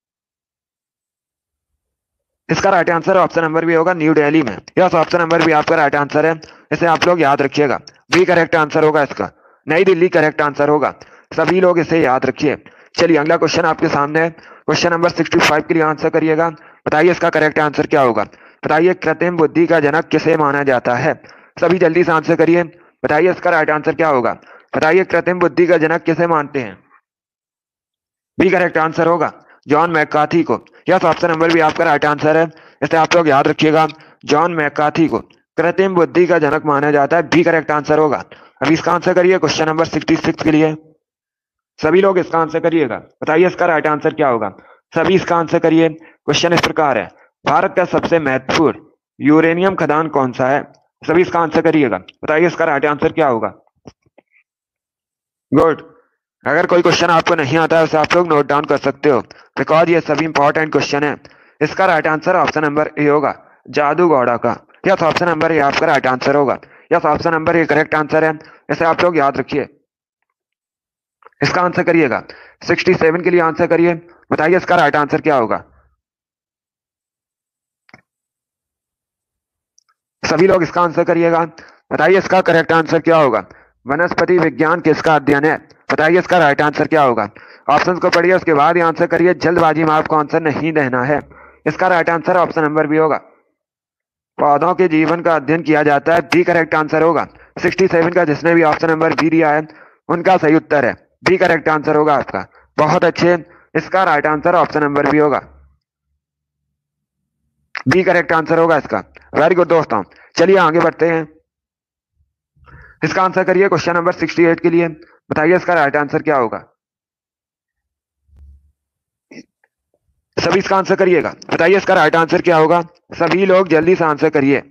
इसका right answer option number B होगा न्यू दिल्ली में। यस, ऑप्शन नंबर भी आपका राइट आंसर है। इसे आप लोग याद रखिएगा। बी करेक्ट आंसर होगा इसका। नई दिल्ली करेक्ट आंसर होगा। सभी लोग इसे याद रखिए। चलिए अगला क्वेश्चन आपके सामने है। क्वेश्चन नंबर 65 के लिए आंसर करिएगा। बताइए इसका करेक्ट आंसर क्या होगा। बताइए कृत्रिम बुद्धि का जनक किसे माना जाता है। सभी जल्दी से आंसर करिए। बताइए इसका राइट आंसर क्या होगा। बताइए कृत्रिम बुद्धि का जनक किसे मानते हैं। बी करेक्ट आंसर होगा जॉन मैकार्थी को। यस, ऑप्शन नंबर भी आपका राइट आंसर है। इसे आप लोग याद रखिएगा। जॉन मैकार्थी को कृत्रिम बुद्धि का जनक माना जाता है। बी करेक्ट आंसर होगा। अभी इसका आंसर करिए क्वेश्चन नंबर 66 के लिए। सभी लोग इसका आंसर करिएगा। बताइए इसका राइट आंसर क्या होगा। सभी इसका आंसर करिए। क्वेश्चन इस प्रकार है। भारत का सबसे महत्वपूर्ण यूरेनियम खदान कौन सा है। सभी इसका आंसर करिएगा। बताइए इसका राइट आंसर क्या होगा। गुड। अगर कोई क्वेश्चन आपको नहीं आता है उसे आप लोग नोट डाउन कर सकते हो, बिकॉज ये सभी इंपॉर्टेंट क्वेश्चन है। इसका right answer option number A होगा जादूगौड़ा का। यस, ऑप्शन नंबर ए आपका राइट आंसर होगा। Yes, option number A correct answer है। इसे आप लोग याद रखिए। इसका आंसर करिएगा। 67 के लिए आंसर करिए। बताइए इसका राइट आंसर क्या होगा। सभी लोग इसका आंसर करिएगा। बताइए इसका करेक्ट आंसर क्या होगा। वनस्पति विज्ञान किसका अध्ययन है। बताइए इसका राइट आंसर क्या होगा। ऑप्शन को पढ़िए उसके बाद ही आंसर करिए। जल्दबाजी में आपको आंसर नहीं देना है। इसका right answer option number B होगा पौधों के जीवन का अध्ययन किया जाता है। बी करेक्ट आंसर होगा। 67 का जिसने भी ऑप्शन नंबर बी दिया है उनका सही उत्तर है। बी करेक्ट आंसर होगा आपका। बहुत अच्छे। इसका right answer option number B होगा। बी करेक्ट आंसर होगा इसका। वेरी गुड दोस्तों। चलिए आगे बढ़ते हैं। इसका आंसर करिए क्वेश्चन नंबर 68 के लिए। बताइए इसका राइट आंसर क्या होगा। सभी इसका आंसर करिएगा। बताइए इसका राइट आंसर क्या होगा। सभी लोग जल्दी से आंसर करिए।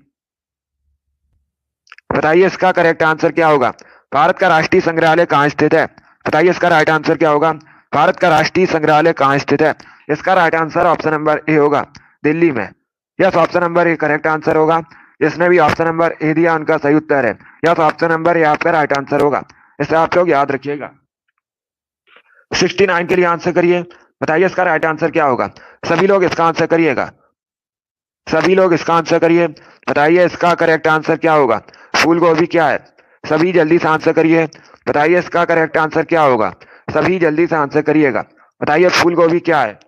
बताइए इसका करेक्ट आंसर क्या होगा। भारत का राष्ट्रीय संग्रहालय कहाँ स्थित है। बताइए इसका राइट आंसर क्या होगा। भारत का राष्ट्रीय संग्रहालय कहाँ स्थित है। इसका right answer option number A होगा दिल्ली में। Yes, option number A correct answer होगा। जिसने भी ऑप्शन नंबर ए दिया उनका सही उत्तर है। यस, ऑप्शन नंबर ए आपका राइट आंसर होगा। इसे आप लोग याद रखिएगा। 69 के लिए आंसर करिए। बताइए इसका राइट आंसर क्या होगा। सभी लोग इसका आंसर करिएगा। सभी लोग इसका आंसर करिए। बताइए इसका करेक्ट आंसर क्या होगा। फूल गोभी क्या है। सभी जल्दी से आंसर करिए। बताइए इसका करेक्ट आंसर क्या होगा। सभी जल्दी से आंसर करिएगा। बताइए फूल गोभी क्या है।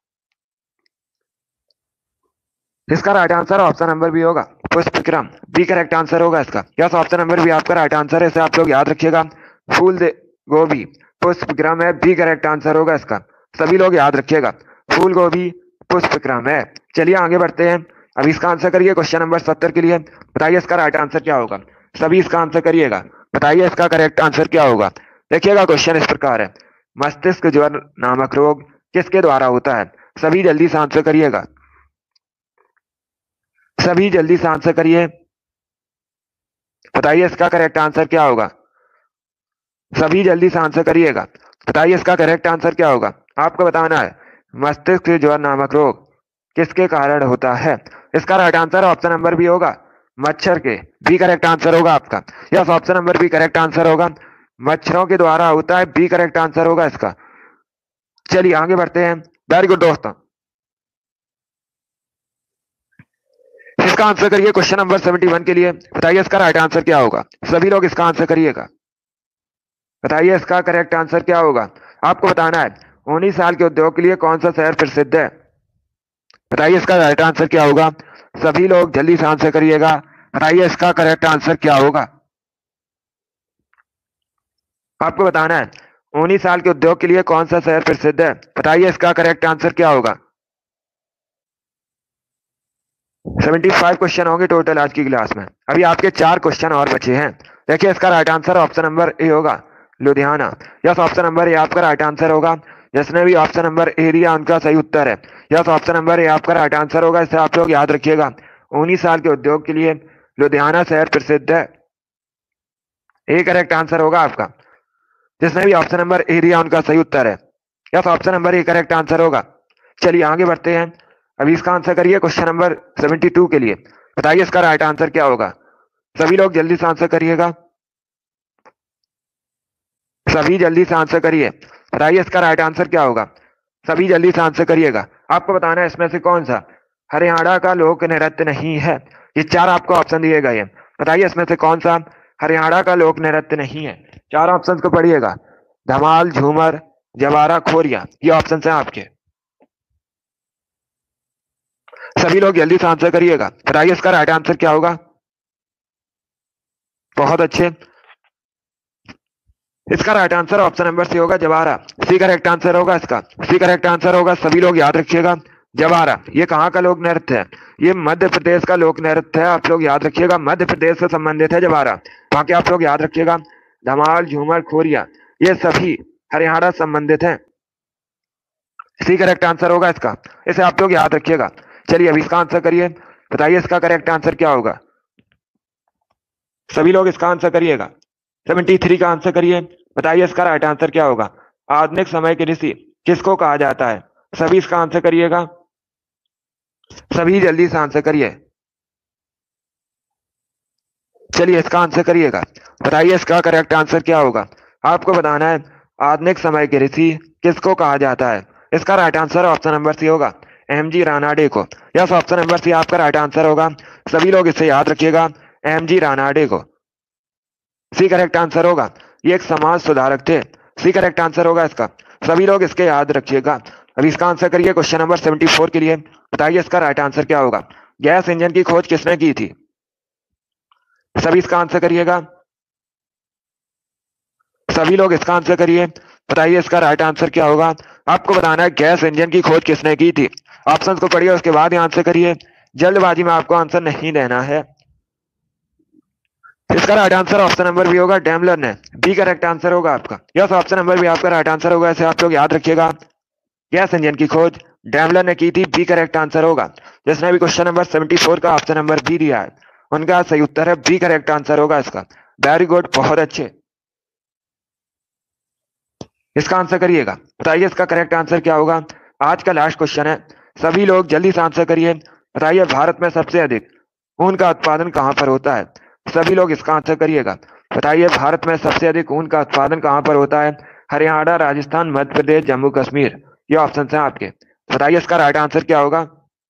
इसका right answer option number B होगा पुष्पक्रम। बी करेक्ट आंसर होगा इसका। यस, ऑप्शन नंबर बी आपका राइट आंसर है। इसे आप लोग याद रखिएगा। फूल गोभी पुष्पक्रम है। बी करेक्ट आंसर होगा इसका। सभी लोग याद रखिएगा। फूल गोभी पुष्पक्रम है। चलिए आगे बढ़ते हैं। अभी इसका आंसर करिए क्वेश्चन नंबर 70 के लिए। बताइए इसका राइट आंसर क्या होगा। सभी इसका आंसर करिएगा। बताइए इसका करेक्ट आंसर क्या होगा। देखिएगा क्वेश्चन इस प्रकार है। मस्तिष्क ज्वर नामक रोग किसके द्वारा होता है। सभी जल्दी से आंसर करिएगा। सभी जल्दी से आंसर करिए। बताइए इसका करेक्ट आंसर क्या होगा। सभी जल्दी से आंसर करिएगा। बताइए इसका करेक्ट आंसर क्या होगा। आपको बताना है मस्तिष्क ज्वर नामक रोग किसके कारण होता है। इसका right answer option number B होगा मच्छर के। बी करेक्ट आंसर होगा आपका। Yes, option number B correct answer होगा। मच्छरों के द्वारा होता है। बी करेक्ट आंसर होगा इसका। चलिए आगे बढ़ते हैं। वेरी गुड दोस्तों। इसका आंसर करिए क्वेश्चन नंबर 71 के लिए। बताइए इसका राइट आंसर क्या होगा। सभी लोग इसका आंसर करिएगा। बताइए इसका करेक्ट आंसर क्या होगा। आपको बताना है 19 साल के उद्योग के लिए कौन सा शहर प्रसिद्ध है। बताइए इसका राइट आंसर क्या होगा। सभी लोग जल्दी से आंसर करिएगा। बताइए इसका करेक्ट आंसर क्या होगा। आपको बताना है 19 साल के उद्योग के लिए कौन सा शहर प्रसिद्ध है। बताइए इसका करेक्ट आंसर क्या होगा। 75 क्वेश्चन होंगे टोटल आज की क्लास में। अभी आपके 4 क्वेश्चन और बचे हैं। देखिए इसका right answer option number A होगा Ludhiana. Yes, option number A आपका राइट आंसर होगा। जिसने भी ऑप्शन नंबर ए दिया उनका सही उत्तर है। यस, ऑप्शन नंबर ए आपका राइट आंसर होगा। इसे आप लोग याद रखिएगा। 19 साल के उद्योग के लिए लुधियाना शहर प्रसिद्ध है। ये करेक्ट आंसर होगा आपका। जिसने भी ऑप्शन नंबर ए दिया उनका सही उत्तर है। Yes, option number A correct answer होगा। चलिए आगे बढ़ते हैं। अभी इसका आंसर करिए क्वेश्चन नंबर 72 के लिए। बताइए इसका राइट आंसर क्या होगा। सभी लोग जल्दी से आंसर करिएगा, सभी जल्दी से आंसर करिए। बताइए इसका राइट आंसर क्या होगा। सभी जल्दी से आंसर करिएगा। आपको बताना है इसमें से कौन सा हरियाणा का लोक नृत्य नहीं है। ये चार आपको ऑप्शन दिए गए हैं। बताइए इसमें से कौन सा हरियाणा का लोक नृत्य नहीं है। चार ऑप्शन को पढ़िएगा। धमाल, झूमर, जवारा, खोरिया। ये ऑप्शन है आपके। सभी लोग जल्दी से आंसर करिएगा। बताइए इसका राइट आंसर क्या होगा। बहुत अच्छे। इसका right answer option number C होगा, जवारा। सी करेक्ट आंसर होगा इसका। सी करेक्ट आंसर होगा। सभी लोग याद रखिएगा। जवारा ये कहाँ का लोक नृत्य है। ये मध्य प्रदेश का लोक नृत्य है। आप लोग याद रखिएगा, मध्य प्रदेश से संबंधित है जवारा। बाकी आप लोग याद रखिएगा धमाल, झूमर, खोरिया ये सभी हरियाणा संबंधित है। सी करेक्ट आंसर होगा इसका। इसे आप लोग याद रखिएगा। चलिए अभी इसका आंसर करिए। बताइए इसका करेक्ट आंसर क्या होगा। सभी लोग इसका आंसर करिएगा। 73 का आंसर करिए। बताइए इसका राइट आंसर क्या होगा। आधुनिक समय के ऋषि किसको कहा जाता है। सभी इसका आंसर करिएगा। सभी जल्दी से आंसर करिए। चलिए इसका आंसर करिएगा। बताइए इसका करेक्ट आंसर क्या होगा। आपको बताना है आधुनिक समय के ऋषि किसको कहा जाता है। इसका right answer option number C होगा, एम.जी. रानाडे को। यस, ऑप्शन नंबर सी आपका राइट आंसर होगा। सभी लोग इसे याद रखिएगा, एम.जी. रानाडे को। सी करेक्ट आंसर होगा। ये एक समाज सुधारक थे। सी करेक्ट आंसर होगा इसका। सभी लोग इसके याद रखिएगा। अभी इसका आंसर करिए क्वेश्चन नंबर 74 के लिए। बताइए इसका राइट आंसर क्या होगा। गैस इंजन की खोज किसने की थी। सभी इसका आंसर करिएगा। सभी लोग इसका आंसर करिए। बताइए इसका राइट आंसर क्या होगा। आपको बताना है गैस इंजन की खोज किसने की थी। ऑप्शंस को पढ़िए, उसके बाद ही आंसर करिए। जल्दबाजी में आपको आंसर नहीं देना है। इसका right answer option number B होगा, डेमलर ने। बी करेक्ट आंसर होगा आपका। यस, ऑप्शन नंबर बी आपका राइट आंसर होगा। इसे आप लोग याद रखिएगा। गैस इंजन की खोज डेमलर ने की थी। बी करेक्ट आंसर होगा। जिसने भी क्वेश्चन नंबर 74 का ऑप्शन नंबर बी दिया है उनका सही उत्तर है बी करेक्ट आंसर होगा इसका। वेरी गुड, बहुत अच्छे। इसका आंसर करिएगा। बताइए इसका करेक्ट आंसर क्या होगा। आज का लास्ट क्वेश्चन है। सभी लोग जल्दी से आंसर करिए। बताइए भारत में सबसे अधिक ऊन का उत्पादन कहां पर होता है। सभी लोग इसका आंसर करिएगा। बताइए भारत में सबसे अधिक ऊन का उत्पादन कहां पर होता है। हरियाणा, राजस्थान, मध्य प्रदेश, जम्मू कश्मीर। ये ऑप्शन है आपके। बताइए इसका राइट आंसर क्या होगा।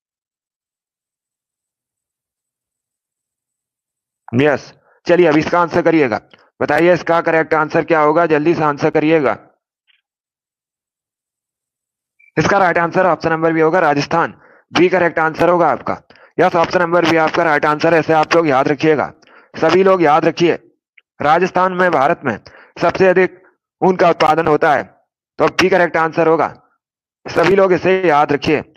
यस, चलिए अब इसका आंसर करिएगा। बताइए इसका करेक्ट आंसर क्या होगा। जल्दी से आंसर करिएगा। इसका right answer option number B होगा, राजस्थान। बी करेक्ट आंसर होगा आपका। यस, ऑप्शन नंबर बी आपका राइट आंसर है। इसे आप लोग याद रखिएगा। सभी लोग याद रखिए, राजस्थान में भारत में सबसे अधिक ऊन का उत्पादन होता है, तो बी करेक्ट आंसर होगा। सभी लोग इसे याद रखिए।